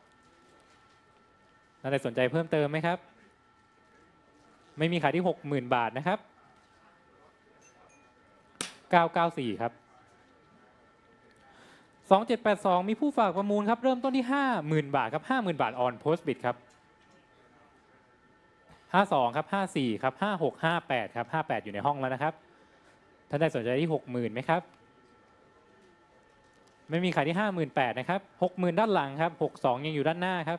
ท่านใดสนใจเพิ่มเติมไหมครับไม่มีขายที่หกหมื่นบาทนะครับเก้าเก้าสี่ครับสองเจ็ดแปดสองมีผู้ฝากประมูลครับเริ่มต้นที่ห้าหมื่นบาทครับห้าหมื่นบาทออนโพสต์บิดครับห้าสองครับห้าสี่ครับห้าหกห้าแปดครับห้าแปดอยู่ในห้องแล้วนะครับท่านใดสนใจที่หกหมื่นไหมครับไม่มีขายที่ห้าหมื่นแปดนะครับหกหมื่นด้านหลังครับหกสองยังอยู่ด้านหน้าครับ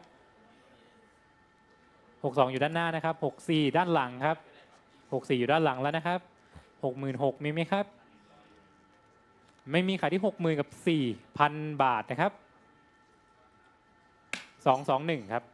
หกสองอยู่ด้านหน้านะครับหกสี่ด้านหลังครับหกสี่อยู่ด้านหลังแล้วนะครับหกหมื่นหกมีไหมครับไม่มีขายที่หกหมื่นกับสี่พันบาทนะครับสองสองหนึ่งครับ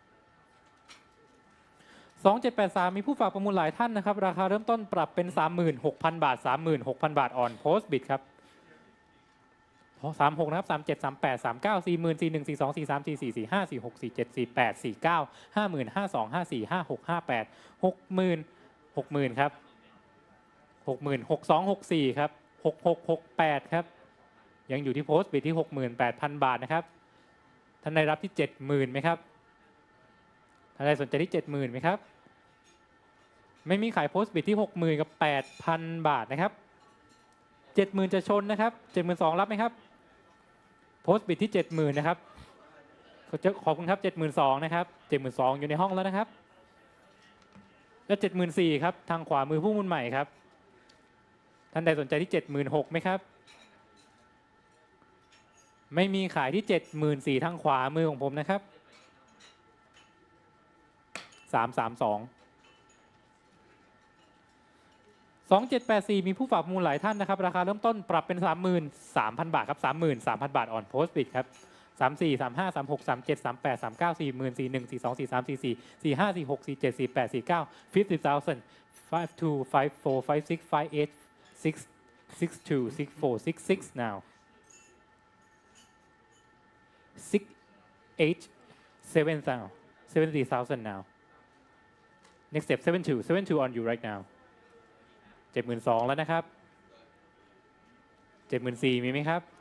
สองเจ็ดแปดสามมีผู้ฝากประมูลหลายท่านนะครับราคาเริ่มต้นปรับเป็นสามหมื่นหกพันบาทสามหมื่นหกพันบาทออนโพสต์บิดครับสามหกนะครับสามเจ็ดสามแปดสามเก้าสี่หมื่นสี่หนึ่งสี่สองสี่สามสี่สี่สี่ห้าสี่หกสี่เจ็ดสี่แปดสี่เก้าห้าหมื่นห้าสองห้าสี่ห้าหกห้าแปดหกหมื่นหกหมื่นครับหกหมื่นหกสองหกสี่ครับหกหกหกแปดครับยังอยู่ที่โพสต์บิดที่หกหมื่นแปดพันบาทนะครับท่านใดรับที่เจ็ดหมื่นไหมครับท่านใดสนใจที่เจ็ดหมื่นไหมครับไม่มีขายโพสต์บิดที่หกหมื่นกับแปดพันบาทนะครับเจ็ดหมื่นจะชนนะครับเจ็ดหมื่นสองรับไหมครับโพสต์บิดที่เจ็ดหมื่นนะครับขอบคุณครับเจ็ดหมื่นสองนะครับเจ็ดหมื่นสองอยู่ในห้องแล้วนะครับและเจ็ดหมื่นสี่ครับทางขวามือผู้มูลใหม่ครับท่านใดสนใจที่เจ็ดหมื่นหกไหมครับไม่มีขายที่เจ็ดหมื่นสี่ทางขวามือของผมนะครับสามสามสองสองเจ็ดแปดสี่มีผู้ฝากประมูลหลายท่านนะครับราคาเริ่มต้นปรับเป็น สามหมื่นสามพัน บาทครับ สามหมื่นสามพัน บาทออนโพสต์บิดครับสามสี่ สามห้า สามหก สามเจ็ด สามแปด สามเก้า สี่หมื่น สี่หนึ่ง สี่สอง สี่สาม สี่สี่ สี่ห้า สี่หก สี่เจ็ด สี่แปด สี่เก้า fifty thousand five two five four five six five eight six six two six four six six now six eight seven thousand seventy thousand now next step seven two seven two on you right now เจ็ดหมื่นสองแล้วนะครับเจ็ดหมื่นสี่มีไหมครับ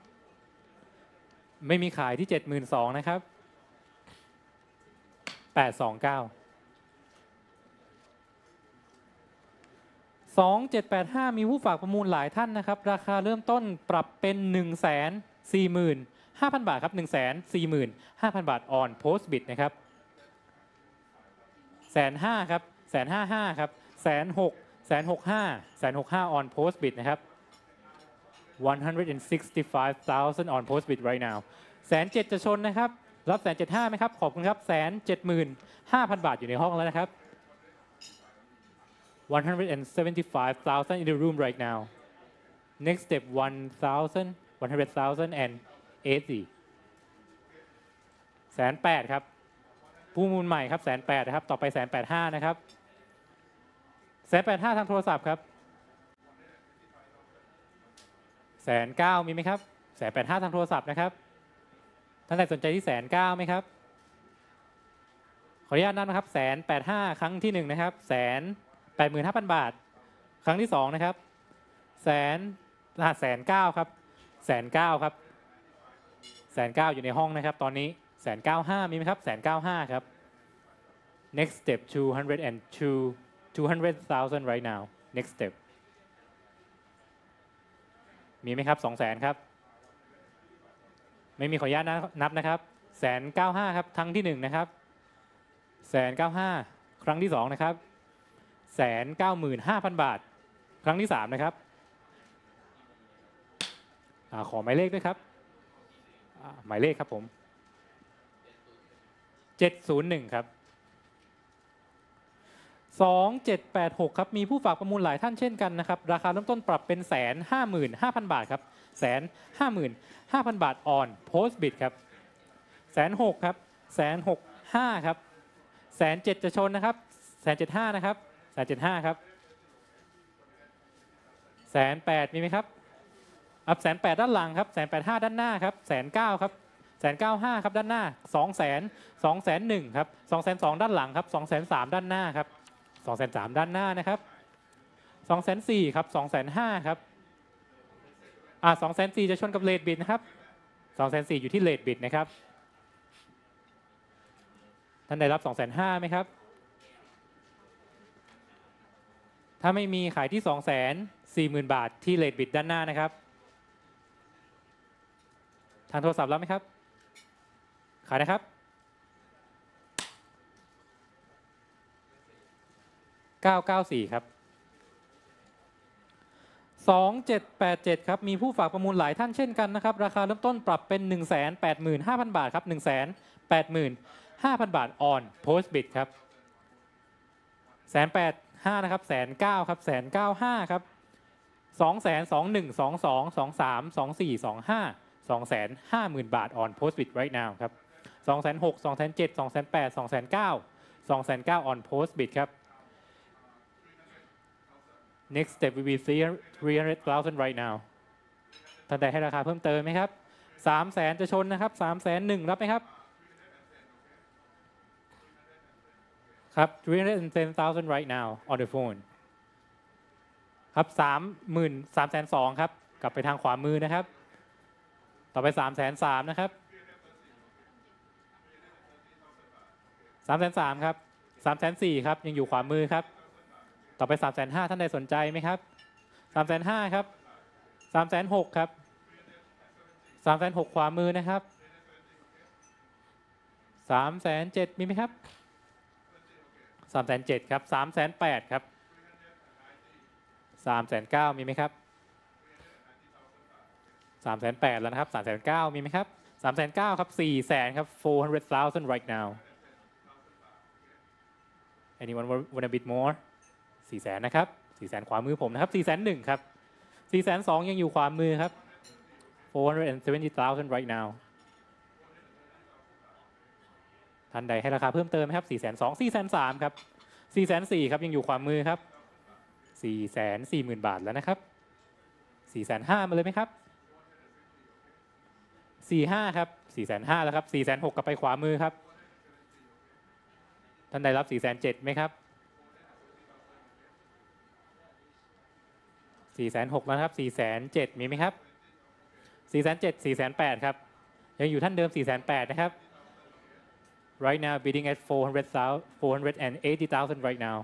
ไม่มีขายที่เจ็ดหมื่นสองนะครับแปดสองเก้าสองเจ็ดแปดห้ามีผู้ฝากประมูลหลายท่านนะครับราคาเริ่มต้นปรับเป็นหนึ่งแสนสี่หมื่นห้าพันบาทครับหนึ่งแสนสี่หมื่นห้าพันบาท on post bid นะครับแสนห้าครับแสนห้าห้าครับแสนหกแสนหกห้าแสนหกห้า on post bid นะครับ one hundred sixty-five thousand on post bid right now แสนเจ็ดจะชนนะครับรับแสนเจ็ดห้าไหมครับขอบคุณครับแสนเจ็ดหมื่นห้าพันบาทอยู่ในห้องแล้วนะครับone hundred seventy-five thousand in the room right now next step one thousand one hundred thousand and eighty แสนแปดครับผู้มูลใหม่ครับแสนแปดนะครับต่อไปแสนแปดห้านะครับแสนแปดห้าทางโทรศัพท์ครับแสนเก้ามีไหมครับแสนแปดห้าทางโทรศัพท์นะครับท่านใดสนใจที่แสนเก้าไหมครับขออนุญาตนับนะครับแสนแปดห้าครั้งที่หนึ่งนะครับแสนแปดหมื่นห้าพันบาทครั้งที่สองนะครับแสนแสนเก้าครับแสนเก้าครับแสนเก้าอยู่ในห้องนะครับตอนนี้แสนเก้าห้ามีไหมครับแสนเก้าห้าครับ next step two hundred two two hundred thousand right now next step มีไหมครับสองแสนครับไม่มีขออนุญาตนับนะครับแสนเก้าห้าครับครั้งที่หนึ่งนะครับแสนเก้าห้าครั้งที่สองนะครับแสนเก้าหมื่นห้าพันบาทครั้งที่สามนะครับอขอหมายเลขด้วยครับหมายเลขครับผมเจ็ดศูนย์หนึ่งครับสองเจ็ดแปดหกครับมีผู้ฝากประมูลหลายท่านเช่นกันนะครับราคาเริ่มต้นปรับเป็นแสนห้าหมื่นห้าพันบาทครับแสนห้าหมื่นห้าพันบาท on post bid ครับแสนหกครับแสนหกห้าครับแสนเจ็ดจะชนนะครับแสนเจ็ดห้านะครับแสนเจ็ดห้าครับแสนแปดมีไหมครับอัพแสนแปดด้านหลังครับแสนแปดห้าด้านหน้าครับแสนเก้าครับแสนเก้าห้าครับด้านหน้าสองแสนสองแสนหนึ่งครับสองแสนสองด้านหลังครับสองแสนสามด้านหน้าครับสองแสนสามด้านหน้านะครับสองแสนสี่ครับสองแสนห้าครับอ่าสองแสนสี่จะชนกับเลทบิดนะครับสองแสนสี่อยู่ที่เลทบิดนะครับท่านได้รับสองแสนห้าไหมครับถ้าไม่มีขายที่สองแสนสี่หมื่นบาทที่เลทบิดด้านหน้านะครับทางโทรศัพท์รับไหมครับขายนะครับเก้าเก้าสี่ครับสองเจ็ดแปดเจ็ดครับมีผู้ฝากประมูลหลายท่านเช่นกันนะครับราคาเริ่มต้นปรับเป็น หนึ่งแสนแปดหมื่นห้าพันบาทครับ หนึ่งแสนแปดหมื่นห้าพันบาท on post bid ครับแสนแปดห้านะครับแสนเก้าครับแสนเก้าห้าครับสองแสนสองหนึ่งสองสองสองสามสองสี่สองห้าสองแสนห้าหมื่นบาท on post bid right now ครับสองแสนหกสองแสนเจ็ดสองแสนแปดสองแสนเก้าสองแสนเก้า on post bid ครับ next step will be three hundred thousand right now ท่านใดให้ราคาเพิ่มเติมไหมครับสามแสนจะชนนะครับสามแสนหนึ่งรับไหมครับครับ three hundred ten thousand right now on the phone ครับสามหมื่นสามแสนสองครับกลับไปทางขวามือนะครับต่อไปสามแสนสามนะครับสามแสนสามครับสามแสนสี่ครับยังอยู่ขวามือครับต่อไปสามแสนห้าท่านใดสนใจไหมครับสามแสนห้าครับสามแสนหกครับสามแสนหกขวามือนะครับสามแสนเจ็ดมีไหมครับสามแสนเจ็ดครับสามแสนแปดครับสามแสนเก้ามีไหมครับสามแสนแปดแล้วนะครับสามแสนเก้ามีไหมครับสามแสนเก้าครับสี่แสนครับ four hundred thousand right now anyone want a bit more สี่แสนนะครับสี่แสนขวามือผมนะครับสี่แสนหนึ่งครับสี่แสนสองยังอยู่ขวามือครับ four hundred seventy thousand right now ท่านใดให้ราคาเพิ่มเติมไหมครับสี่แสนสองสี่แสนสามครับสี่แสนสี่ครับยังอยู่ขวามือครับสี่แสนสี่หมื่นบาทแล้วนะครับสี่แสนห้ามาเลยไหมครับสี่ห้าครับสี่แสนห้าแล้วครับสี่แสนหกกลับไปขวามือครับท่านใดรับสี่แสนเจ็ดไหมครับสี่แสนหกแล้วครับสี่แสนเจ็ดมีไหมครับสี่แสนเจ็ดสี่แสนแปดครับยังอยู่ท่านเดิมสี่แสนแปดนะครับ right now bidding at four hundred thousand four hundred eighty thousand right now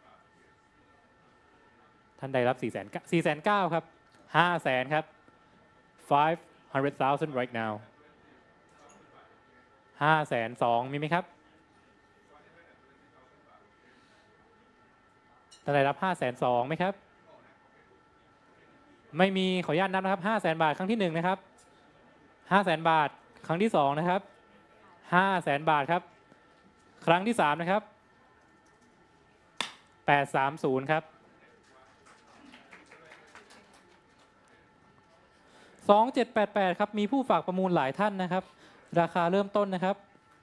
ท่านใดรับสี่แสนสี่แสนเก้าครับห้าแสนครับ five hundred thousand right now ห้าแสนสองมีไหมครับท่านใดรับห้าแสนสองไหมครับไม่มีขออนุญาตนับนะครับห้าแสนบาทครั้งที่หนึ่งนะครับห้าแสนบาทครั้งที่สองนะครับห้าแสนบาทครับครั้งที่สามนะครับแปดสามศูนย์ครับสองเจ็ดแปดแปดครับมีผู้ฝากประมูลหลายท่านนะครับราคาเริ่มต้นนะครับ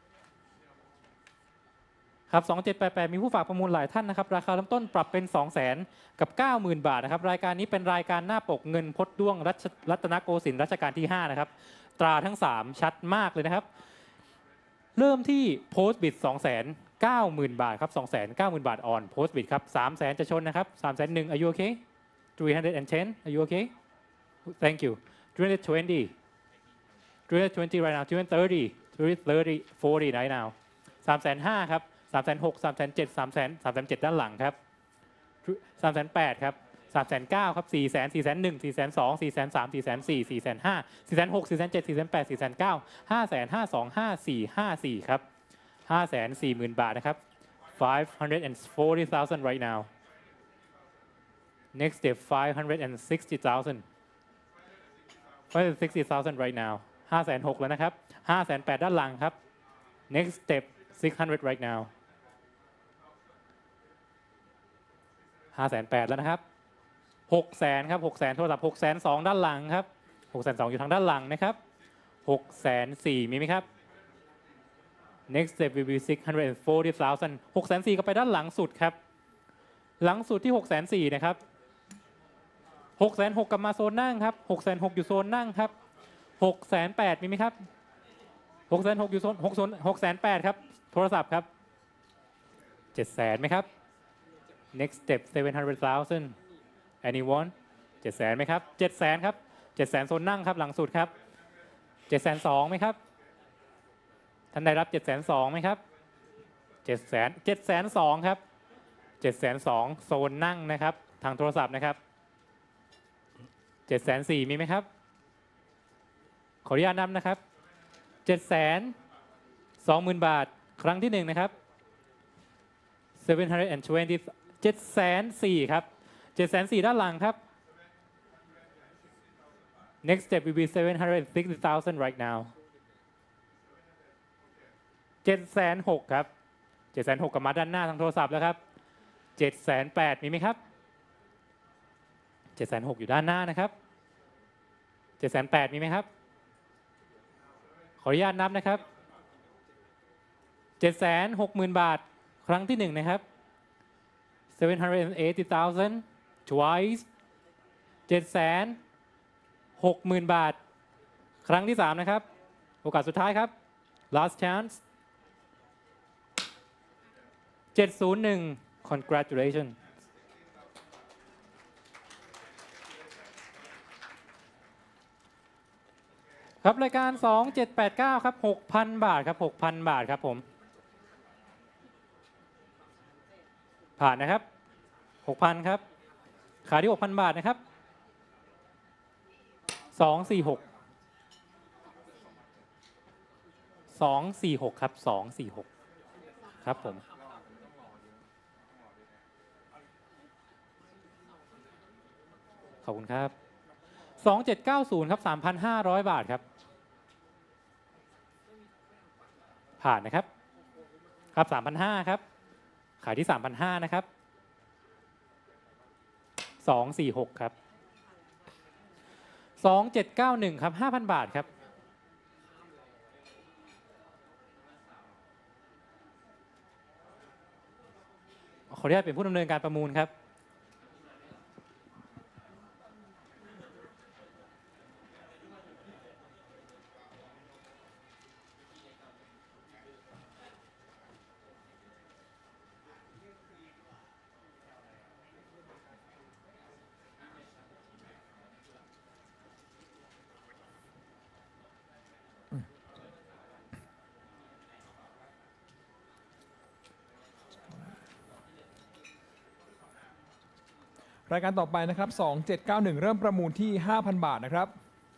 ครับสองเจ็ดแปดแปดมีผู้ฝากประมูลหลายท่านนะครับราคาเริ่มต้นปรับเป็น สองแสน กับ เก้าหมื่น บาทนะครับรายการนี้เป็นรายการหน้าปกเงินพดด้วงรัตนโกสินทร์รัชกาลที่ห้านะครับตราทั้งสามชัดมากเลยนะครับเริ่มที่โพสต์บิด สองแสนเก้าหมื่น บาทครับ สองแสนเก้าหมื่น บาทออนโพสต์บิดครับ สามแสน จะชนนะครับ สามแสนหนึ่ง Are you okay three hundred ten Are you okay Thank you three hundred twenty three hundred twenty right now three hundred thirty three hundred thirty forty right now สามแสนห้าครับสามแสนหก สามแสนเจ็ด สามแสน สามแสนเจ็ดด้านหลังครับสามแสนแปดครับสามแสนเก้าครับสี่แสน สี่แสนหนึ่ง สี่แสนสอง สี่แสนสาม สี่แสนสี่ สี่แสนห้า สี่แสนหก สี่แสนเจ็ด สี่แสนแปด สี่แสนเก้า ห้าแสนห้าสอง ห้าสี่ ห้าสี่ครับห้าแสนสี่หมื่นบาทนะครับ five hundred forty thousand right now next step five hundred sixty thousand five hundred sixty thousand right now ห้าแสนหกแล้วนะครับห้าแสนแปดด้านหลังครับ next step six hundred right now ห้าแสนแปดแล้วนะครับหกแสนครับหกแสนโทรศัพท์หกแสนสองด้านหลังครับหกแสนสองอยู่ทางด้านหลังนะครับหกแสนสี่มีไหมครับ next step will be six hundred forty thousand หกแสนสี่ก็ไปด้านหลังสุดครับหลังสุดที่หกแสนสี่นะครับหกแสนหกกลับมาโซนนั่งครับหกแสนหกอยู่โซนนั่งครับหกแสนแปดมีไหมครับหกแสนหกอยู่โซนหกโซนหกแสนแปดครับโทรศัพท์ครับเจ็ดแสนไหมครับ next step seven hundred thousand anyone เจ็ดแสนไหมครับเจ็ดแสนครับเจ็ดแสนโซนนั่งครับหลังสุดครับเจ็ดแสนสองไหมครับท่านใดรับเจ็ดแสนสองไหมครับเจ็ดแสนเจ็ดแสนสองครับเจ็ดแสนสองโซนนั่งนะครับทางโทรศัพท์นะครับเจ็ดแสนสี่มีไหมครับขออนุญาตนำนะครับเจ็ดแสนสองหมื่นบาทครั้งที่หนึ่งนะครับ seven hundred twenty เจ็ดแสนสี่ครับเจ็ดแสนสี่ด้านหลังครับ next step will be seven hundred sixty thousand right now เจ็ดแสนหกครับเจ็ดแสนหกกับมาด้านหน้าทางโทรศัพท์แล้วครับเจ็ดแสนแปดมีไหมครับเจ็ดแสนหกอยู่ด้านหน้านะครับเจ็ดแสนแปดมีไหมครับขออนุญาตนับนะครับเจ็ดแสนหกหมื่นบาทครั้งที่หนึ่งนะครับ seven hundred eighty thousand twice เจ็ดแสนหกหมื่นบาทครั้งที่สามนะครับโอกาสสุดท้ายครับ last chance เจ็ดศูนย์หนึ่ง congratulationsครับรายการสองเจ็ดแปดเก้าครับ หกพัน บาทครับ หกพัน บาทครับผมผ่านนะครับ หกพัน ครับขายที่ หกพัน บาทนะครับสองสี่หก สองสี่หกครับสองสี่หกครับผมขอบคุณครับสองเจ็ดเก้าศูนย์ครับ สามพันห้าร้อย บาทครับผ่านนะครับครับ สามพันห้าร้อย ครับขายที่ สามพันห้าร้อย นะครับสองสี่หกครับสองเจ็ดเก้าหนึ่งครับ ห้าพัน บาทครับขออนุญาตเป็นผู้ดำเนินการประมูลครับรายการต่อไปนะครับสองเจ็ดเก้าหนึ่งเริ่มประมูลที่ ห้าพัน บาทนะครับ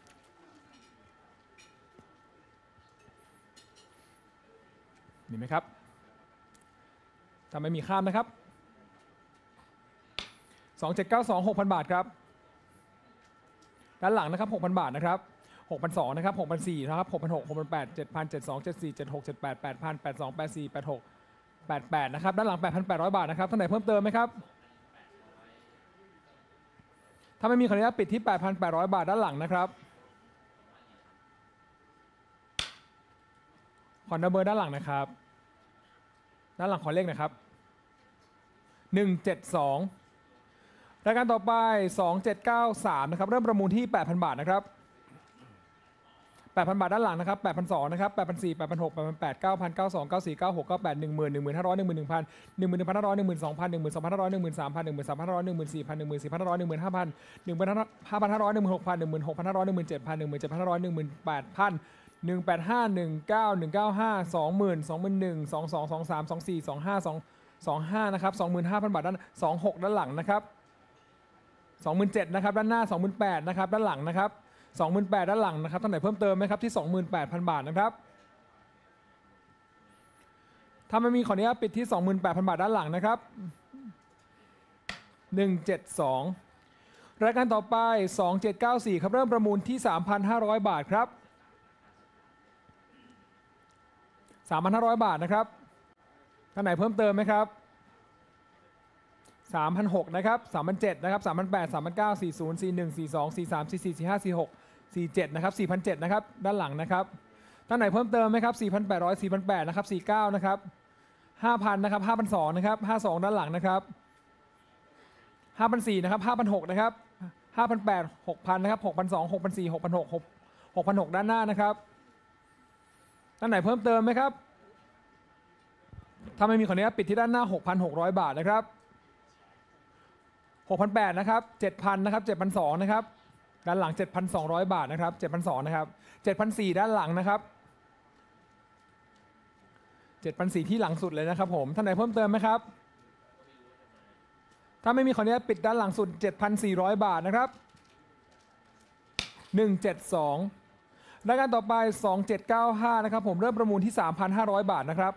มีไหมครับถ้าไม่มีข้ามนะครับสองเจ็ดเก้าสอง หกพัน บาทครับด้านหลังนะครับ หกพัน บาทนะครับ หกพันสองร้อย นะครับ หกพันสี่ร้อย นะครับ หกพันหกร้อย หกพันแปดร้อย เจ็ดพัน เจ็ดพันสองร้อย เจ็ดพันสี่ร้อย เจ็ดพันหกร้อย เจ็ดพันแปดร้อย แปดพัน แปดพันสองร้อย แปดพันสี่ร้อย แปดพันหกร้อย แปดพันแปดร้อยนะครับด้านหลัง แปดพันแปดร้อย บาทนะครับท่านไหนเพิ่มเติมไหมครับถ้าไม่มีขออนุญาตปิดที่ แปดพันแปดร้อย บาทด้านหลังนะครับขอนับเบอร์ด้านหลังนะครับด้านหลังขอเลขนะครับหนึ่งเจ็ดสองรายการต่อไปสองเจ็ดเก้าสามนะครับเริ่มประมูลที่ แปดพัน บาทนะครับแปดพัน บาทด้านหลังนะครับ แปดพันสองร้อย นะครับ แปดพันสี่ร้อย แปดพันหกร้อย แปดพันแปดร้อย เก้าพัน เก้าพันสองร้อย เก้าพันสี่ร้อย เก้าพันหกร้อย เก้าพันแปด หนึ่งหมื่น หนึ่งหมื่นห้าร้อย หนึ่งหมื่นหนึ่งพัน หนึ่งหมื่นหนึ่งพันห้าร้อย หนึ่งหมื่นสองพัน หนึ่งหมื่นสองพันห้าร้อย หนึ่งหมื่นสามพัน หนึ่งหมื่นสามพันห้าร้อย หนึ่งหมื่นสี่พัน หนึ่งหมื่นสี่พันห้าร้อย หนึ่งหมื่นห้าพัน หนึ่งหมื่นห้าพันห้าร้อย หนึ่งหมื่นหกพัน หนึ่งหมื่นหกพันห้าร้อย หนึ่งหมื่นเจ็ดพัน หนึ่งหมื่นเจ็ดพันห้าร้อย หนึ่งหมื่นแปดพัน หนึ่งแปดห้า หนึ่งเก้า หนึ่งเก้าห้า สองหมื่น สองหมื่นหนึ่ง สองสอง สองสาม สองสี่ สองห้า สอง สองห้านะครับ สองหมื่นห้าพัน บาทด้านสองหกด้านหลังนะครับ สองหมื่นเจ็ดพัน นะครับด้านหน้า สองหมื่นแปดพัน นะครับด้านหลังนะครับ สองหมื่นแปดพัน ด้านหลังนะครับท่านไหนเพิ่มเติมไหมครับที่ สองหมื่นแปดพัน บาทนะครับถ้าไม่มีขออนุญาตปิดที่ สองหมื่นแปดพัน บาทด้านหลังนะครับหนึ่งเจ็ดสองรายการต่อไปสองเจ็ดเก้าสี่ครับเริ่มประมูลที่ สามพันห้าร้อย บาทครับ สามพันห้าร้อย บาทนะครับท่านไหนเพิ่มเติมไหมครับ สามพันหกร้อย นะครับ สามพันเจ็ดร้อย นะครับ สามพันแปดร้อย สามพันเก้าร้อย สี่สิบ สี่สิบเอ็ด สี่สิบสอง สี่สิบสาม สี่สิบสี่ สี่สิบห้า สี่สิบหก สี่สิบเจ็ดนะครับ สี่พันเจ็ดร้อย นะครับด้านหลังนะครับท่านไหนเพิ่มเติมไหมครับ สี่พันแปดร้อย สี่พันแปดร้อย นะครับ สี่สิบเก้านะครับ ห้าพัน นะครับ ห้าพันสองร้อย นะครับ ห้าสิบสองด้านหลังนะครับ ห้าพันสี่ร้อย นะครับ ห้าพันหกร้อย นะครับ ห้าพันแปดร้อย หกพัน นะครับ หกพันสองร้อย หกพันสี่ร้อย หกพันหกร้อย หกพันหกร้อย ด้านหน้านะครับท่านไหนเพิ่มเติมไหมครับถ้าไม่มีขออนุญาตปิดที่ด้านหน้า หกพันหกร้อย บาทนะครับ หกพันแปดร้อย นะครับ เจ็ดพัน นะครับ เจ็ดพันสองร้อย นะครับด้านหลัง เจ็ดพันสองร้อย บาทนะครับ เจ็ดพันสองร้อย นะครับ เจ็ดพันสี่ร้อย ด้านหลังนะครับ เจ็ดพันสี่ร้อย ที่หลังสุดเลยนะครับผมท่านไหนเพิ่มเติมไหมครับถ้าไม่มีขออนุญาตปิดด้านหลังสุด เจ็ดพันสี่ร้อย บาทนะครับหนึ่งเจ็ดสองรายการต่อไปสองเจ็ดเก้าห้านะครับผมเริ่มประมูลที่ สามพันห้าร้อย บาทนะครับ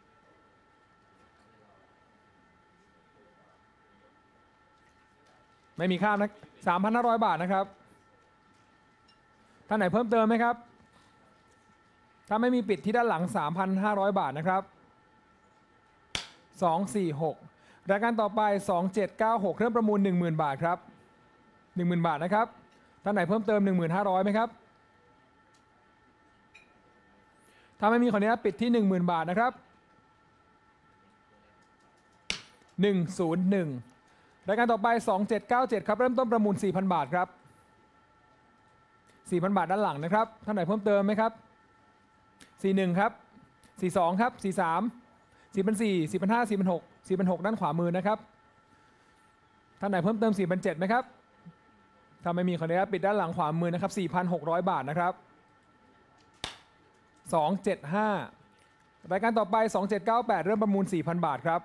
ไม่มีค่านะ สามพันห้าร้อย บาทนะครับท่านไหนเพิ่มเติมไหมครับถ้าไม่มีปิดที่ด้านหลัง สามพันห้าร้อย บาทนะครับสองสี่หกรายการต่อไปสองเจ็ดเก้าหกเริ่มประมูล หนึ่งหมื่น บาทครับ หนึ่งหมื่น บาทนะครับท่านไหนเพิ่มเติม หนึ่งหมื่นห้าร้อย ไหมครับถ้าไม่มีขออนุญาตปิดที่ หนึ่งหมื่น บาทนะครับหนึ่งศูนย์หนึ่งรายการต่อไปสองเจ็ดเก้าเจ็ดครับเริ่มต้นประมูล สี่พัน บาทครับ สี่พัน บาทด้านหลังนะครับท่านไหนเพิ่มเติมไหมครับสี่สิบเอ็ดครับสี่สิบสองครับสี่สิบสาม สี่พันสี่ร้อย สี่พันห้าร้อย สี่พันหกร้อย สี่พันหกร้อยด้านขวามือนะครับท่านไหนเพิ่มเติม สี่พันเจ็ดร้อย ไหมครับถ้าไม่มีขออนุญาตปิดด้านหลังขวามือนะครับ สี่พันหกร้อย บาทนะครับสองเจ็ดห้ารายการต่อไปสองเจ็ดเก้าแปดเริ่มประมูล สี่พัน บาทครับ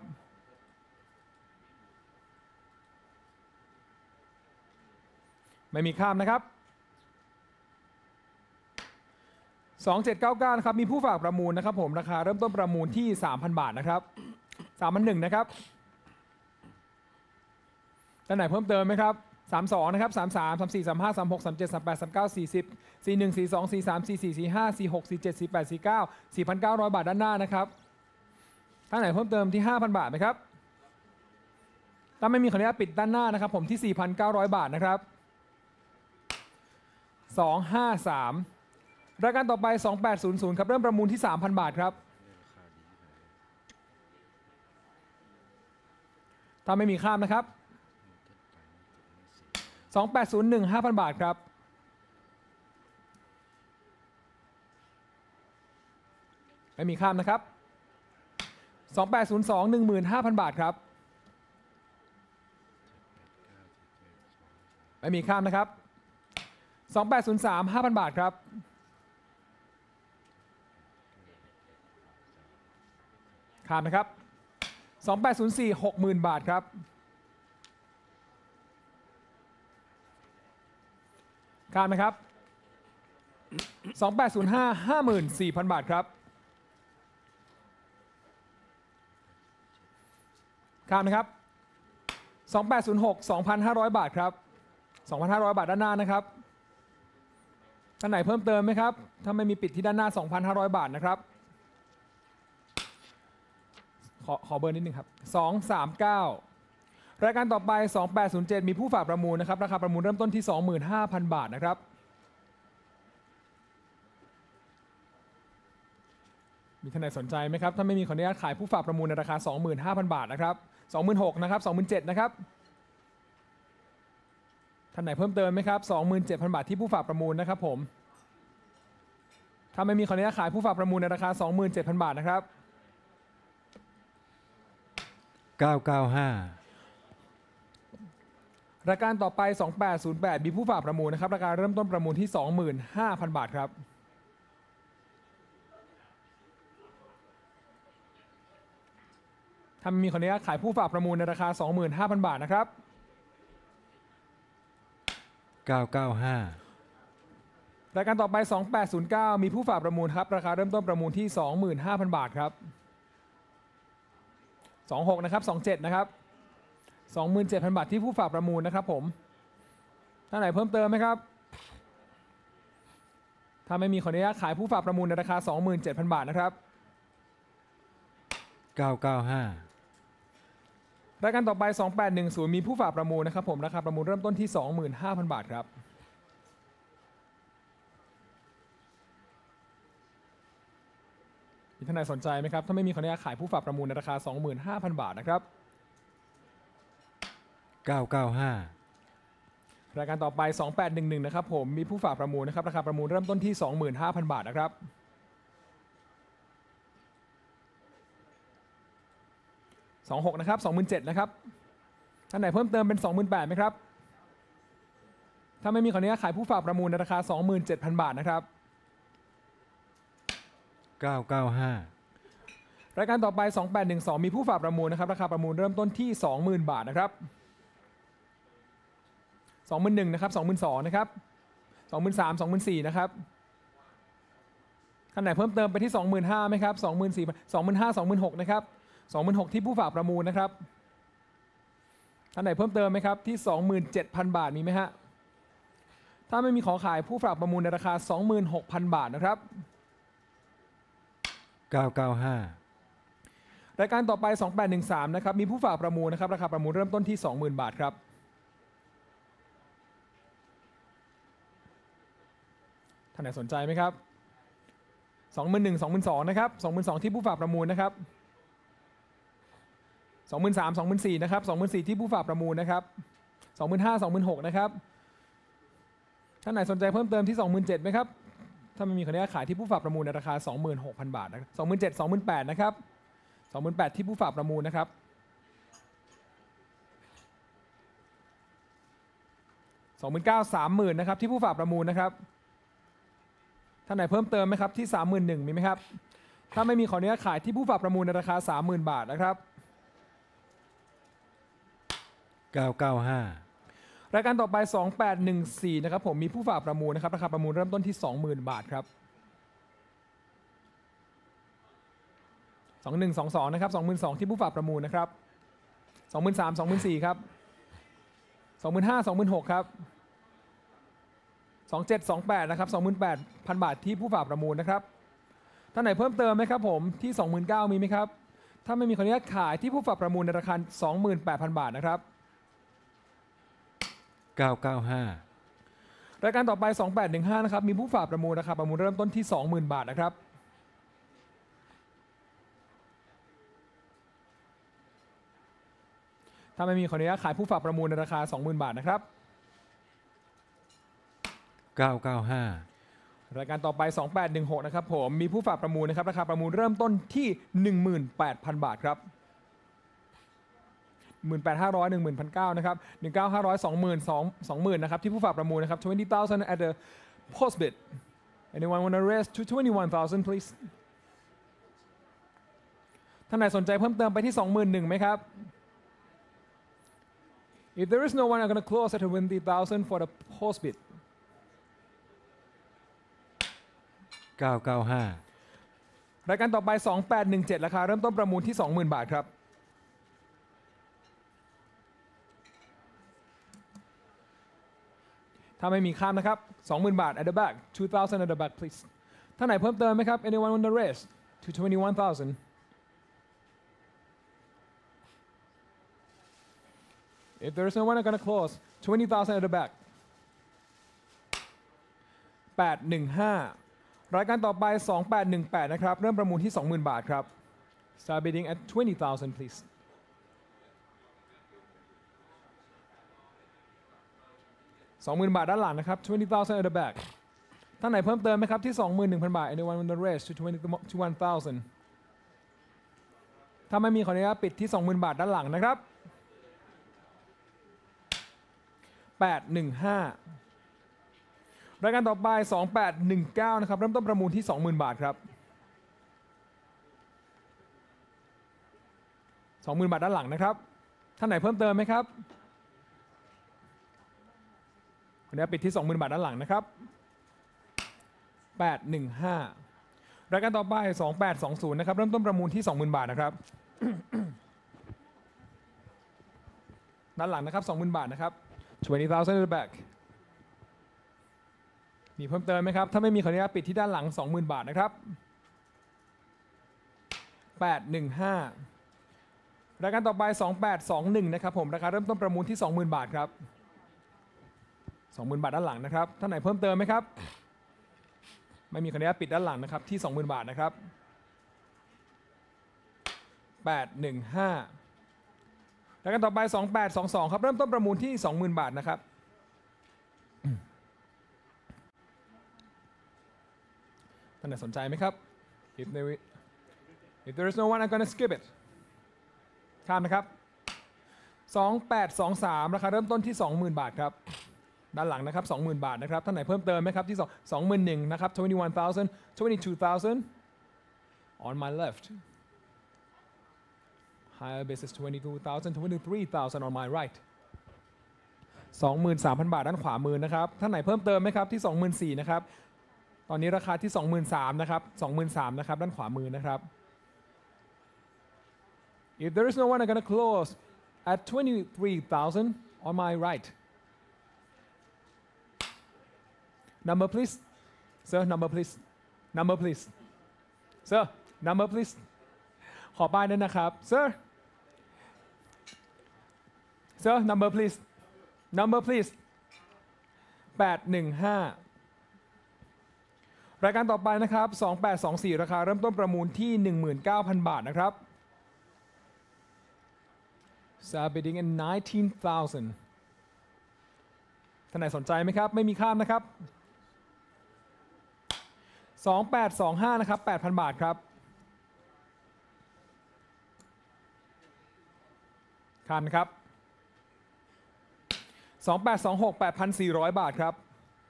ไม่มีข้ามนะครับสองเจ็ดเก้าเก้านะครับมีผู้ฝากประมูลนะครับผมราคาเริ่มต้นประมูลที่ สามพัน บาทนะครับ สามพันหนึ่ง นะครับท่านไหนเพิ่มเติมไหมครับสามสิบสองนะครับสามสิบสาม สามสิบสี่ สามสิบห้า สามสิบหก สามสิบเจ็ด สามสิบแปด สามสิบเก้า สี่สิบ สี่สิบเอ็ด สี่สิบสอง สี่สิบสาม สี่สิบสี่ สี่สิบห้า สี่สิบหก สี่สิบเจ็ด สี่สิบแปด สี่สิบเก้า สี่พันเก้าร้อย บาทด้านหน้านะครับท่านไหนเพิ่มเติมที่ ห้าพัน บาทไหมครับถ้าไม่มีขออนุญาตปิดด้านหน้านะครับผมที่ สี่พันเก้าร้อย บาทนะครับสองห้าสามรายการต่อไปสองแปดศูนย์ศูนย์ครับเริ่มประมูลที่ สามพัน บาทครับถ้าไม่มีข้ามนะครับสองแปดศูนย์หนึ่ง ห้าพัน บาทครับไม่มีข้ามนะครับสองแปดศูนย์สอง หนึ่งหมื่นห้าพัน บาทครับไม่มีข้ามนะครับสองแปดศูนย์สาม ห้าพัน บาทครับข้ามนะครับสองแปดศูนย์สี่ หกหมื่น บาทครับข้ามนะครับสองแปดศูนย์ห้า ห้าหมื่นสี่พัน บาทครับข้ามนะครับสองแปดศูนย์หก สองพันห้าร้อย บาทครับ สองพันห้าร้อย บาทด้านหน้านะครับท่านไหนเพิ่มเติมไหมครับถ้าไม่มีปิดที่ด้านหน้า สองพันห้าร้อย บาทนะครับขอขอเบอร์นิดนึงครับสองสามเก้ารายการต่อไปสองแปดศูนย์เจ็ดมีผู้ฝากประมูลนะครับราคาประมูลเริ่มต้นที่ สองหมื่นห้าพัน บาทนะครับมีท่านไหนสนใจไหมครับถ้าไม่มีขออนุญาตขายผู้ฝากประมูลในราคา สองหมื่นห้าพัน บาทนะครับ สองหมื่นหกพัน นะครับ สองหมื่นเจ็ดพัน นะครับท่านไหนเพิ่มเติมไหมครับ สองหมื่นเจ็ดพัน บาทที่ผู้ฝากประมูลนะครับผมถ้าไม่มีขออนุญาตขายผู้ฝากประมูลในราคา สองหมื่นเจ็ดพัน บาทนะครับเก้าเก้าห้ารายการต่อไปสองแปดศูนย์แปดมีผู้ฝากประมูลนะครับราคาเริ่มต้นประมูลที่ สองหมื่นห้าพัน บาทครับถ้ามีขออนุญาตขายผู้ฝากประมูลในราคา สองหมื่นห้าพัน บาทนะครับเก้าเก้าห้ารายการต่อไปสองแปดศูนย์เก้ามีผู้ฝากประมูลครับราคาเริ่มต้นประมูลที่ สองหมื่นห้าพัน บาทครับสองหกนะครับสองเจ็ดนะครับ สองหมื่นเจ็ดพัน บาทที่ผู้ฝากประมูลนะครับผมท่านไหนเพิ่มเติมไหมครับถ้าไม่มีขออนุญาตขายผู้ฝากประมูลในราคา สองหมื่นเจ็ดพัน บาทนะครับเก้าเก้าห้ารายการต่อไปสองแปดหนึ่งศูนย์มีผู้ฝากประมูลนะครับผมราคาประมูลเริ่มต้นที่ สองหมื่นห้าพัน บาทครับมีท่านไหนสนใจไหมครับถ้าไม่มีขออนุญาตขายผู้ฝากประมูลในราคา สองหมื่นห้าพัน บาทนะครับเก้าเก้าห้ารายการต่อไปสองแปดหนึ่งหนึ่งนะครับผมมีผู้ฝากประมูลนะครับราคาประมูลเริ่มต้นที่ สองหมื่นห้าพัน บาทนะครับสองหกนะครับ สองหมื่นเจ็ดพัน นะครับท่านไหนเพิ่มเติมเป็น สองหมื่นแปดพัน ไหมครับถ้าไม่มีขออนุญาตขายผู้ฝากประมูลในราคา สองหมื่นเจ็ดพัน บาทนะครับเก้าเก้าห้ารายการต่อไปสองแปดหนึ่งสองมีผู้ฝากประมูลนะครับราคาประมูลเริ่มต้นที่ สองหมื่น บาทนะครับ สองหมื่นหนึ่งพัน นะครับ สองหมื่นสองพัน นะครับ สองหมื่นสามพัน สองหมื่นสี่พัน นะครับท่านไหนเพิ่มเติมไปที่ สองหมื่นห้าพัน ไหมครับ สองหมื่นสี่พัน สองหมื่นห้าพัน สองหมื่นหกพัน นะครับ สองหมื่นหกพัน ที่ผู้ฝากประมูลนะครับท่านไหนเพิ่มเติมไหมครับที่ สองหมื่นเจ็ดพัน บาทมีไหมฮะถ้าไม่มีขอขายผู้ฝากประมูลในราคา สองหมื่นหกพัน บาทนะครับเก้าเก้าห้ารายการต่อไปสองแปดหนึ่งสามนะครับมีผู้ฝากประมูลนะครับราคาประมูลเริ่มต้นที่ สองหมื่น บาทครับท่านไหนสนใจไหมครับ สองหมื่นหนึ่งพัน สองหมื่นสองพัน นะครับ สองหมื่นสองพัน ที่ผู้ฝากประมูลนะครับ สองหมื่นสามพัน สองหมื่นสี่พัน นะครับ สองหมื่นสี่พัน ที่ผู้ฝากประมูลนะครับ สองหมื่นห้าพัน สองหมื่นหกพัน นะครับท่านไหนสนใจเพิ่มเติมที่ สองหมื่นเจ็ดพัน ไหมครับถ้าไม่มีขออนุญาตขายที่ผู้ฝากประมูลในราคา สองหมื่นหกพัน บาทนะครับ สองหมื่นเจ็ดพัน สองหมื่นแปดพัน นะครับ สองหมื่นแปดพัน ที่ผู้ฝากประมูลนะครับสองหมื่นเก้าพัน สามหมื่น นะครับที่ผู้ฝากประมูลนะครับท่านไหนเพิ่มเติมไหมครับที่ สามหมื่นหนึ่งพัน มีไหมครับถ้าไม่มีขออนุญาตขายที่ผู้ฝากประมูลในราคา สามหมื่น บาทนะครับเก้าเก้าห้ารายการต่อไปสองแปดหนึ่งสี่นะครับผมมีผู้ฝากประมูลนะครับราคาประมูลเริ่มต้นที่ สองหมื่น บาทครับสองหนึ่งสองสองนะครับ สองหมื่นสองพัน ที่ผู้ฝากประมูลนะครับ สองหมื่นสามพัน สองหมื่นสี่พัน ครับ สองหมื่นห้าพัน สองหมื่นหกพัน ครับ สองเจ็ดสองแปดนะครับ สองหมื่นแปดพัน บาทที่ผู้ฝากประมูลนะครับท่านไหนเพิ่มเติมไหมครับผมที่ สองหมื่นเก้าพัน มีไหมครับถ้าไม่มีขออนุญาตขายที่ผู้ฝากประมูลในราคา สองหมื่นแปดพัน บาทนะครับเก้าเก้าห้ารายการต่อไปสองแปดหนึ่งห้านะครับมีผู้ฝากประมูลราคาประมูลเริ่มต้นที่ สองหมื่น บาทนะครับถ้าไม่มีขออนุญาตขายผู้ฝากประมูลในราคา สองหมื่น บาทนะครับเก้าเก้าห้ารายการต่อไปสองแปดหนึ่งหกนะครับผมมีผู้ฝากประมูลนะครับราคาประมูลเริ่มต้นที่ หนึ่งหมื่นแปดพัน บาทครับ หนึ่งหมื่นแปดพันห้าร้อย หนึ่งหมื่นเก้าพัน นะครับ หนึ่งหมื่นเก้าพันห้าร้อย สองหมื่น สองหมื่น นะครับที่ผู้ฝากประมูลนะครับ twenty thousand at the post bid anyone want to raise to twenty-one thousand please ท่านไหนสนใจเพิ่มเติมไปที่ สองหมื่นหนึ่งพัน ไหมครับ If there is no one, I'm going to close at twenty thousand for the post bid เก้าเก้าห้ารายการต่อไปสองแปดหนึ่งเจ็ดราคาเริ่มต้นประมูลที่ สองหมื่น บาทครับถ้าไม่มีข้ามนะครับ สองหมื่น บาท at the back two thousand at the back please ท่านไหนเพิ่มเติมไหมครับ anyone on the rest to twenty-one thousand if there is no one I'm gonna close twenty thousand at the back แปดหนึ่งห้ารายการต่อไปสองแปดหนึ่งแปดนะครับเริ่มประมูลที่ สองหมื่น บาทครับ start bidding at twenty thousand please สองหมื่น บาทด้านหลังนะครับtwenty thousand at the back ท่านไหนเพิ่มเติมไหมครับที่ สองหมื่นหนึ่งพัน บาท anyone on the rest to twenty-one thousand ถ้าไม่มีขออนุญาตปิดที่ สองหมื่น บาทด้านหลังนะครับแปดหนึ่งห้ารายการต่อไปสองแปดหนึ่งเก้านะครับเริ่มต้นประมูลที่ สองหมื่น บาทครับ สองหมื่น บาทด้านหลังนะครับท่านไหนเพิ่มเติมไหมครับวันนี้ปิดที่ สองหมื่น บาทด้านหลังนะครับแปดหนึ่งห้ารายการต่อไปสองแปดสองศูนย์นะครับเริ่มต้นประมูลที่ สองหมื่น บาทนะครับ ด้านหลังนะครับ สองหมื่น บาทนะครับtwenty thousand at the back มีเพิ่มเติมไหมครับถ้าไม่มีขออนุญาตปิดที่ด้านหลัง สองหมื่น บาทนะครับแปดหนึ่งห้ารายการต่อไปสองแปดสองหนึ่งนะครับผมราคาเริ่มต้นประมูลที่ สองหมื่น บาทครับ สองหมื่น บาทด้านหลังนะครับท่านไหนเพิ่มเติมไหมครับไม่มีขออนุญาตปิดด้านหลังนะครับที่ สองหมื่น บาทนะครับแปดหนึ่งห้ารายการต่อไปสองแปดสองสองครับเริ่มต้นประมูลที่ สองหมื่น บาทนะครับท่านไหนสนใจไหมครับ if there if there is no one I'm gonna skip it ข้ามนะครับสองแปดสองสามราคาเริ่มต้นที่ สองหมื่น บาทครับด้านหลังนะครับ สองหมื่น บาทนะครับท่านไหนเพิ่มเติมไหมครับที่สองหมื่นหนึ่งนะครับtwenty-one thousand twenty-two thousand on my left higher base is twenty-two thousand twenty-three thousand on my right สองหมื่นสามพัน บาทด้านขวามือนะครับท่านไหนเพิ่มเติมไหมครับที่ สองหมื่นสี่พัน นะครับตอนนี้ราคาที่ สองหมื่นสามพัน นะครับ สองหมื่นสามพัน นะครับด้านขวามือนะครับ if there is no one I'm gonna close at twenty-three thousand on my right number please sir number please number please sir number please ขอป้ายด้วยนะครับ sir sir number please number please แปดหนึ่งห้ารายการต่อไปนะครับสองแปดสองสี่ราคาเริ่มต้นประมูลที่ หนึ่งหมื่นเก้าพัน บาทนะครับ start bidding at nineteen thousand ท่านไหนสนใจไหมครับไม่มีข้ามนะครับสองแปดสองห้านะครับ แปดพัน บาทครับข้ามนะครับสองแปดสองหก แปดพันสี่ร้อย บาทครับ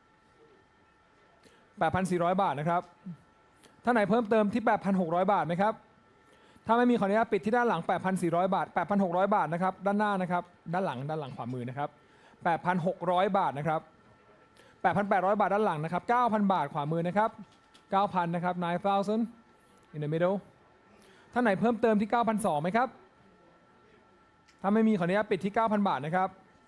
แปดพันสี่ร้อย บาทนะครับท่านไหนเพิ่มเติมที่ แปดพันหกร้อย บาทไหมครับถ้าไม่มีขออนุญาตปิดที่ด้านหลัง แปดพันสี่ร้อย บาท แปดพันหกร้อย บาทนะครับด้านหน้านะครับด้านหลังด้านหลังขวามือนะครับ แปดพันหกร้อย บาทนะครับ แปดพันแปดร้อย บาทด้านหลังนะครับ เก้าพัน บาทขวามือนะครับ เก้าพัน นะครับ nine thousand in the middle ท่านไหนเพิ่มเติมที่ เก้าพันสองร้อย ไหมครับถ้าไม่มีขออนุญาตปิดที่ เก้าพัน บาทนะครับ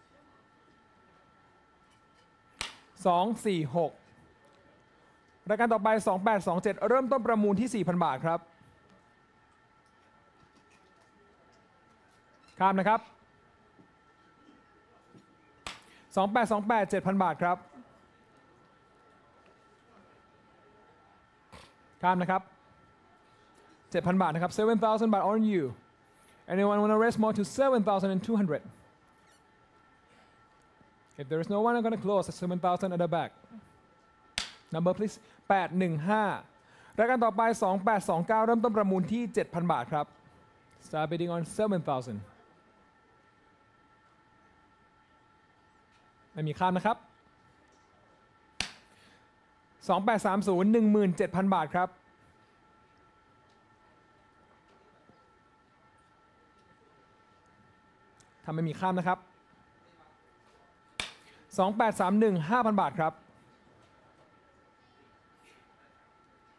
สองสี่หกรายการต่อไปสองแปดสองเจ็ดเริ่มต้นประมูลที่ สี่พัน บาทครับข้ามนะครับสองแปดสองแปด เจ็ดพัน บาทครับข้ามนะครับ เจ็ดพัน บาทนะครับ seven thousand บาท on you anyone want to raise more to seven thousand two hundred if there is no one I'm going to close at seven thousand at the back number please แปดหนึ่งห้ารายการต่อไปสองแปดสองเก้าเริ่มต้นประมูลที่ เจ็ดพัน บาทครับ start bidding on seven thousand ไม่มีข้ามนะครับสองแปดสามศูนย์ หนึ่งหมื่นเจ็ดพัน บาทครับถ้าไม่มีข้ามนะครับสองแปดสามหนึ่ง ห้าพัน บาทครับ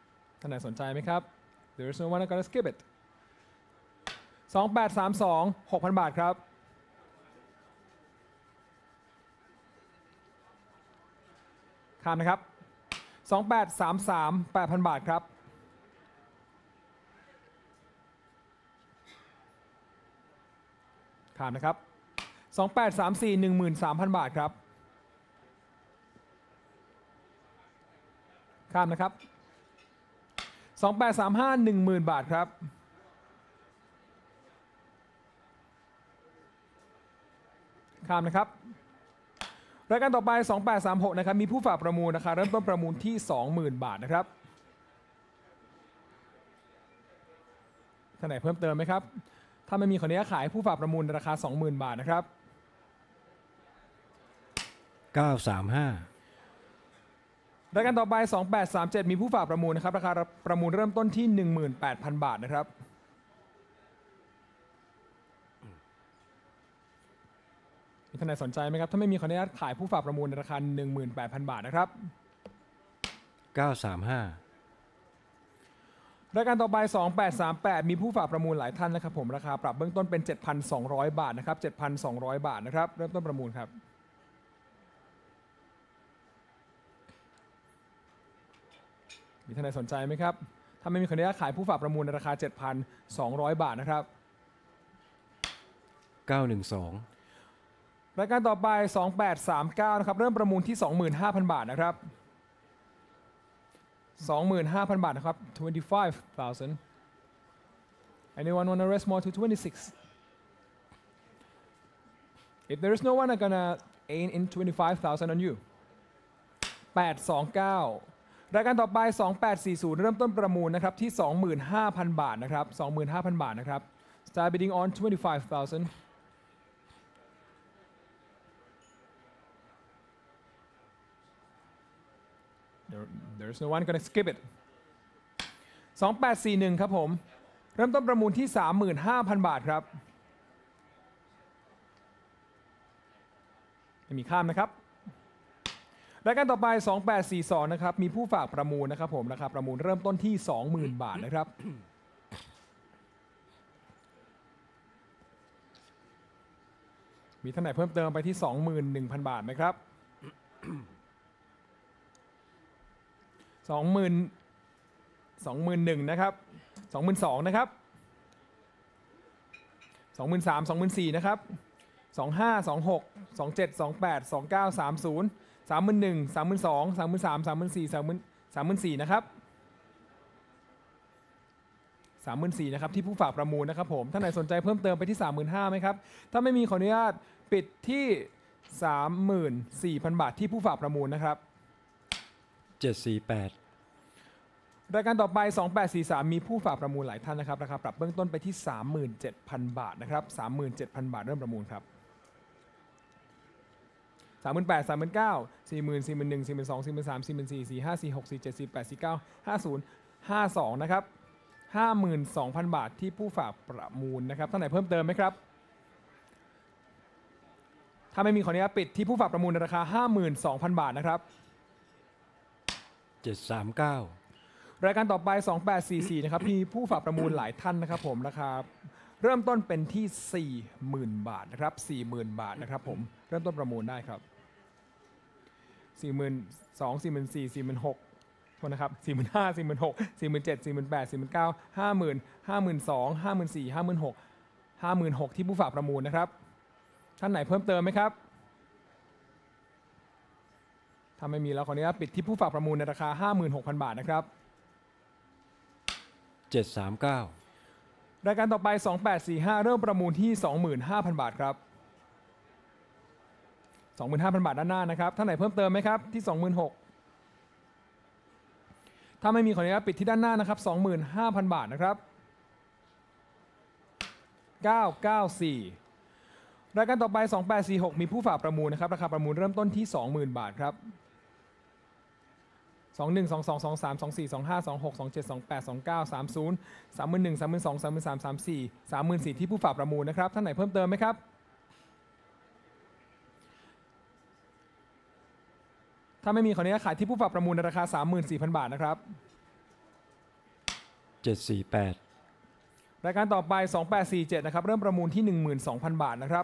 ท่านไหนสนใจไหมครับ There's no one I'm gonna skip it สองแปดสามสอง หกพัน บาทครับข้ามนะครับสองแปดสามสาม แปดพัน บาทครับข้ามนะครับสองแปดสามสี่ หนึ่งหมื่นสามพัน บาทครับข้ามนะครับสองแปดสามห้า หนึ่งหมื่น บาทครับข้ามนะครับรายการต่อไปสองแปดสามหกนะครับมีผู้ฝากประมูลนะครับเริ่มต้นประมูลที่ สองหมื่น บาทนะครับท่านไหนเพิ่มเติมไหมครับถ้าไม่มีขออนุญาตขายผู้ฝากประมูลราคา สองหมื่น บาทนะครับเก้าสามห้ารายการต่อไปสองแปดสามเจ็ดมีผู้ฝากประมูลนะครับราคาประมูลเริ่มต้นที่ หนึ่งหมื่นแปดพัน บาทนะครับท่านไหนสนใจไหมครับถ้าไม่มีขออนุญาตขายผู้ฝากประมูลในราคา หนึ่งหมื่นแปดพัน บาทนะครับเก้าสามห้ารายการต่อไปสองแปดสามแปดมีผู้ฝากประมูลหลายท่านนะครับผมราคาปรับเบื้องต้นเป็น เจ็ดพันสองร้อย บาทนะครับ เจ็ดพันสองร้อย บาทนะครับเริ่มต้นประมูลครับมีท่านไหนสนใจไหมครับถ้าไม่มีขออนุญาตขายผู้ฝากประมูลในราคา เจ็ดพันสองร้อย บาทนะครับเก้าหนึ่งสองรายการต่อไปสองแปดสามเก้านะครับเริ่มประมูลที่ สองหมื่นห้าพัน บาทนะครับ สองหมื่นห้าพัน บาทนะครับ twenty-five thousand anyone want to rest more to twenty-six if there is no one I'm gonna aim in twenty-five thousand on you แปดสองเก้ารายการต่อไปสองแปดสี่ศูนย์เริ่มต้นประมูลนะครับที่ สองหมื่นห้าพัน บาทนะครับ สองหมื่นห้าพัน บาทนะครับ start bidding on twenty-five thousand There, there's no one gonna skip it สองแปดสี่หนึ่งครับผมเริ่มต้นประมูลที่ สามหมื่นห้าพัน บาทครับไม่มีข้ามนะครับรายการต่อไปสองแปดสี่สองนะครับมีผู้ฝากประมูลนะครับผมราคาประมูลเริ่มต้นที่ สองหมื่น บาทนะครับมีท่านไหนเพิ่มเติมไปที่ สองหมื่นหนึ่งพัน บาทไหมครับสองหมื่นสองหมื่นหนึ่งนะครับสองหมื่นสองนะครับสองหมื่นสามสองหมื่นสี่นะครับสองห้าสองหกสองเจ็ดสองแปดสองเก้าสามศูนย์สามหมื่นหนึ่งสามหมื่นสองสามหมื่นสามสามหมื่นสี่สามหมื่นสามหมื่นสี่นะครับสามหมื่นสี่นะครับที่ผู้ฝากประมูลนะครับผมท่านไหนสนใจเพิ่มเติมไปที่สามหมื่นห้าไหมครับถ้าไม่มีขออนุญาตปิดที่สามหมื่นสี่พัน บาทที่ผู้ฝากประมูลนะครับเจ็ดสี่แปดรายการต่อไปสองแปดสี่สามมีผู้ฝากประมูลหลายท่านนะครับราคาปรับเบื้องต้นไปที่ สามหมื่นเจ็ดพัน บาทนะครับ สามหมื่นเจ็ดพัน บาทเริ่มประมูลครับ สามหมื่นแปด สามหมื่นเก้า สี่หมื่น สี่หมื่นหนึ่ง สี่หมื่นสอง สี่หมื่นสาม สี่หมื่นสี่ สี่ห้า สี่หก สี่เจ็ด สี่แปด สี่เก้า ห้าศูนย์ ห้าสองนะครับ ห้าหมื่นสองพัน บาทที่ผู้ฝากประมูลนะครับท่านไหนเพิ่มเติมไหมครับถ้าไม่มีขออนุญาตปิดที่ผู้ฝากประมูลในราคา ห้าหมื่นสองพัน บาทนะครับเจ็ดสามเก้ารายการต่อไปสองแปดสี่สี่นะครับมีผู้ฝากประมูลหลายท่านนะครับผมราคาเริ่มต้นเป็นที่ สี่หมื่น บาทนะครับ สี่หมื่น บาทนะครับผมเริ่มต้นประมูลได้ครับ สี่หมื่นสอง สี่หมื่นสี่ สี่หมื่นหกโทษนะครับ สี่หมื่นห้า สี่หมื่นหก สี่หมื่นเจ็ด สี่หมื่นแปด สี่หมื่นเก้า ห้าหมื่น ห้าหมื่นสอง ห้าหมื่นสี่ ห้าหมื่นหก ห้าหมื่นหกที่ผู้ฝากประมูลนะครับท่านไหนเพิ่มเติมไหมครับถ้าไม่มีแล้วขออนุญาตปิดที่ผู้ฝากประมูลในราคา ห้าหมื่นหกพัน บาทนะครับเจ็ดสามเก้ารายการต่อไปสองแปดสี่ห้าเริ่มประมูลที่ สองหมื่นห้าพัน บาทครับ สองหมื่นห้าพัน บาทด้านหน้านะครับท่านไหนเพิ่มเติมไหมครับที่ สองหมื่นหกพัน ถ้าไม่มีขออนุญาตปิดที่ด้านหน้านะครับ สองหมื่นห้าพัน บาทนะครับเก้าเก้าสี่รายการต่อไปสองแปดสี่หกมีผู้ฝากประมูลนะครับราคาประมูลเริ่มต้นที่ สองหมื่น บาทครับสองหนึ่ง สองสอง สองสาม สองสี่ สองห้า สองหก สองเจ็ด สองแปด สองเก้า สามศูนย์ สามหมื่นหนึ่ง สามหมื่นสอง สามหมื่นสาม สามสี่ สามหมื่นสี่ที่ผู้ฝากประมูลนะครับท่านไหนเพิ่มเติมไหมครับถ้าไม่มีขออนุญาตขายที่ผู้ฝากประมูลในราคา สามหมื่นสี่พัน บาทนะครับเจ็ดสี่แปดรายการต่อไปสองแปดสี่เจ็ดนะครับเริ่มประมูลที่ หนึ่งหมื่นสองพัน บาทนะครับ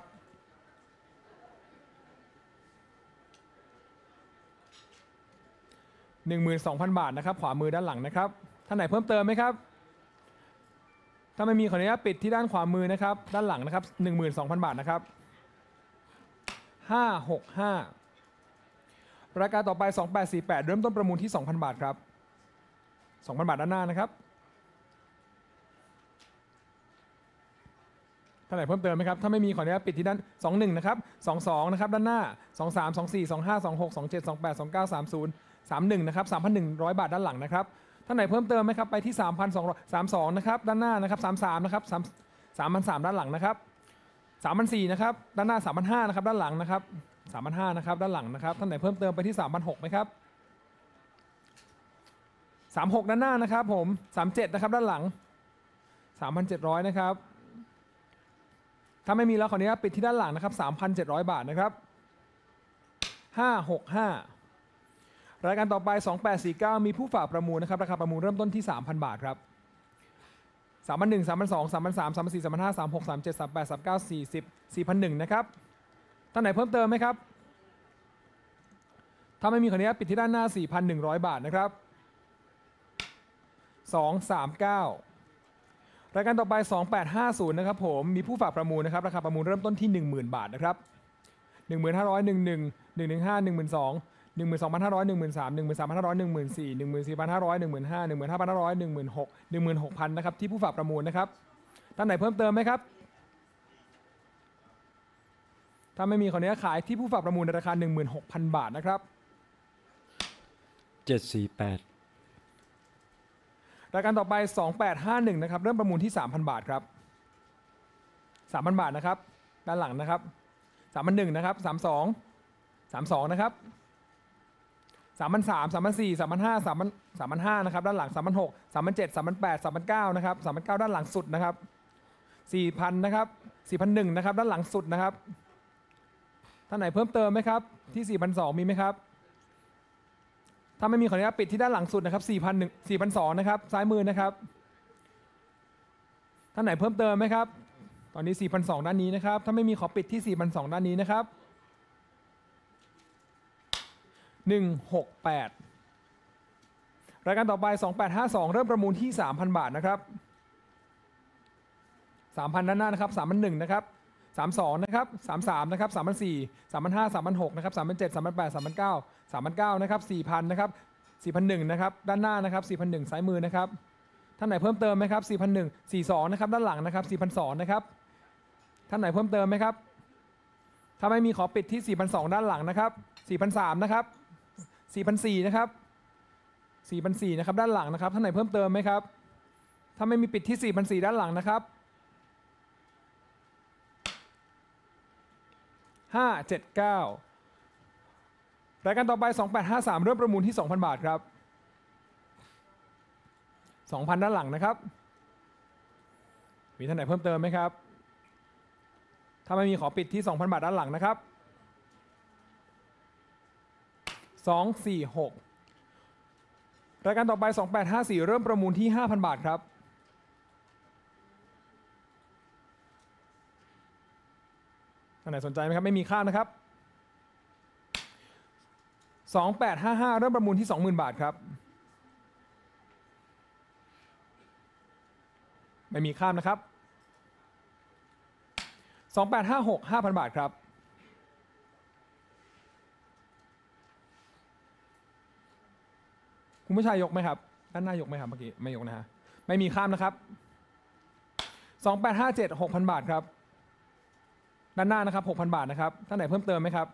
หนึ่งหมื่นสองพัน บาทนะครับขวามือด้านหลังนะครับท่านไหนเพิ่มเติมไหมครับถ้าไม่มีขออนุญาตปิดที่ด้านขวามือนะครับด้านหลังนะครับ หนึ่งหมื่นสองพัน บาทนะครับห้าหกห้ารายการต่อไปสองแปดสี่แปดเริ่มต้นประมูลที่ สองพัน บาทครับ สองพัน บาทด้านหน้านะครับท่านไหนเพิ่มเติมไหมครับถ้าไม่มีขออนุญาตปิดที่ด้านสองหนึ่งนะครับสองสองนะครับด้านหน้าสองสาม สองสี่ สองห้า สองหก สองเจ็ด สองแปด สองเก้า สามศูนย์ สามหนึ่งนะครับ สามพันหนึ่งร้อย บาทด้านหลังนะครับท่านไหนเพิ่มเติมไหมครับไปที่ สามพันสองร้อย สามสิบสองนะครับด้านหน้านะครับสามสิบสามนะครับสาม สามพันสามร้อย ด้านหลังนะครับสามพันสี่ร้อยนะครับด้านหน้า สามพันห้าร้อย นะครับด้านหลังนะครับ สามพันห้าร้อย นะครับด้านหลังนะครับท่านไหนเพิ่มเติมไปที่ สามพันหกร้อย ไหมครับสามสิบหกด้านหน้านะครับผมสามสิบเจ็ดนะครับด้านหลัง สามพันเจ็ดร้อย นะครับถ้าไม่มีแล้วขออนุญาตปิดที่ด้านหลังนะครับ สามพันเจ็ดร้อย บาทนะครับห้าหกห้ารายการต่อไปสองแปดสี่เก้ามีผู้ฝากประมูลนะครับราคาประมูลเริ่มต้นที่ สามพัน บาทครับสามพันหนึ่ง สามพันสอง สามพันสาม สามพันสี่ สามพันห้า สามพันหก สามพันเจ็ด สามพันแปด สามพันเก้า สี่สิบ สี่พันหนึ่งนะครับท่านไหนเพิ่มเติมไหมครับถ้าไม่มีขออนุญาตปิดที่ด้านหน้า สี่พันหนึ่งร้อย บาทนะครับสองสามเก้ารายการต่อไปสองแปดห้าศูนย์นะครับผมมีผู้ฝากประมูลนะครับราคาประมูลเริ่มต้นที่ หนึ่งหมื่น บาทนะครับหนึ่งหมื่นห้าร้อย หนึ่งหนึ่ง หนึ่งหนึ่งห้า หนึ่งหมื่นสอง หนึ่งหมื่นสองพันห้าร้อย หนึ่งหมื่นสาม หนึ่งหมื่นสามพันห้าร้อย หนึ่งหมื่นสี่ หนึ่งหมื่นสี่พันห้าร้อย หนึ่งหมื่นห้า หนึ่งหมื่นห้าพันห้าร้อย หนึ่งหมื่นหก หนึ่งหมื่นหกพันนะครับที่ผู้ฝากประมูลนะครับท่านไหนเพิ่มเติมไหมครับถ้าไม่มีขออนุญาตขายที่ผู้ฝากประมูลในราคา หนึ่งหมื่นหกพัน บาทนะครับเจ็ดสี่แปดรายการต่อไปสองแปดห้าหนึ่งนะครับเริ่มประมูลที่ สามพัน บาทครับ สามพัน บาทนะครับด้านหลังนะครับ สามพันหนึ่งนะครับสามสิบสอง สามสิบสองนะครับสามพันสาม สามพันสี่ สามพันห้า สามพัน สามพันห้านะครับด้านหลัง สามพันหก สามพันเจ็ด สามพันแปด สามพันเก้านะครับ สามพันเก้าด้านหลังสุดนะครับ สี่พันนะครับ สี่พันหนึ่งนะครับด้านหลังสุดนะครับท่านไหนเพิ่มเติมไหมครับที่ สี่พันสอง มีไหมครับถ้าไม่มีขออนุญาตปิดที่ด้านหลังสุดนะครับ สี่พันหนึ่ง สี่พันสอง นะครับซ้ายมือนะครับท่านไหนเพิ่มเติมไหมครับตอนนี้ สี่พันสอง ด้านนี้นะครับถ้าไม่มีขอปิดที่ สี่พันสอง ด้านนี้นะครับหนึ่งหกแปดรายการต่อไปสองแปดห้าสองเริ่มประมูลที่ สามพัน บาทนะครับ สามพัน ด้านหน้านะครับ สามพันหนึ่ง นะครับ สามสิบสอง นะครับ สามสิบสาม นะครับ สามพันสี่ สามพันห้า สามพันหก นะครับ สามพันเจ็ด สามพันแปด สามพันเก้า สามพันเก้า นะครับ สี่พัน นะครับ สี่พันหนึ่ง นะครับด้านหน้านะครับ สี่พันหนึ่ง ซ้ายมือนะครับท่านไหนเพิ่มเติมไหมครับ สี่พันหนึ่ง สี่สิบสอง นะครับด้านหลังนะครับ สี่พันสอง นะครับท่านไหนเพิ่มเติมไหมครับถ้าไม่มีขอปิดที่ สี่พันสอง ด้านหลังนะครับ สี่พันสาม นะครับ สี่พันสี่ นะครับ สี่พันสี่ นะครับด้านหลังนะครับท่านไหนเพิ่มเติมไหมครับถ้าไม่มีปิดที่ สี่พันสี่ ด้านหลังนะครับห้าเจ็ดเก้ารายการต่อไปสองแปดห้าสามเริ่มประมูลที่ สองพัน บาทครับ สองพัน ด้านหลังนะครับมีท่านไหนเพิ่มเติมไหมครับถ้าไม่มีขอปิดที่ สองพัน บาทด้านหลังนะครับสองสี่หกรายการต่อไปสองแปดห้าสี่เริ่มประมูลที่ ห้าพัน บาทครับท่านไหนสนใจไหมครับไม่มีค่านะครับสองแปดห้าห้าเริ่มประมูลที่ สองหมื่น บาทครับไม่มีข้ามนะครับสองแปดห้าหก ห้าพัน บาทครับคุณผู้ชายยกไหมครับด้านหน้ายกไหมครับเมื่อกี้ไม่ยกนะฮะไม่มีข้ามนะครับสองแปดห้าเจ็ด หกพัน บาทครับด้านหน้านะครับ หกพัน บาทนะครับท่านไหนเพิ่มเติมไหมครับ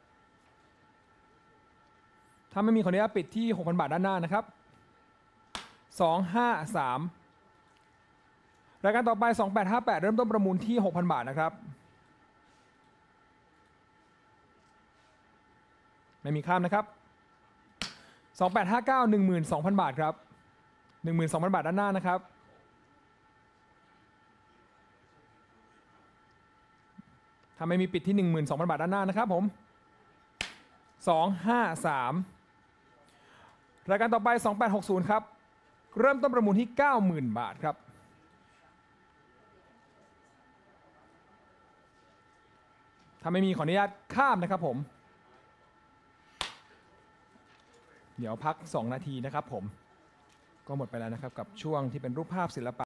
ถ้าไม่มีขออนุญาตปิดที่ หกพัน บาทด้านหน้านะครับสองห้าสามรายการต่อไปสองแปดห้าแปดเริ่มต้นประมูลที่ หกพัน บาทนะครับไม่มีข้ามนะครับสองแปดห้าเก้า หนึ่งหมื่นสองพัน บาทครับ หนึ่งหมื่นสองพัน บาทด้านหน้านะครับถ้าไม่มีปิดที่ หนึ่งหมื่นสองพัน บาทด้านหน้านะครับผมสองห้าสามรายการต่อไปสองแปดหกศูนย์ครับเริ่มต้นประมูลที่ เก้าหมื่น บาทครับถ้าไม่มีขออนุญาตข้ามนะครับผมเดี๋ยวพักสองนาทีนะครับผมก็หมดไปแล้วนะครับกับช่วงที่เป็นรูปภาพศิลปะ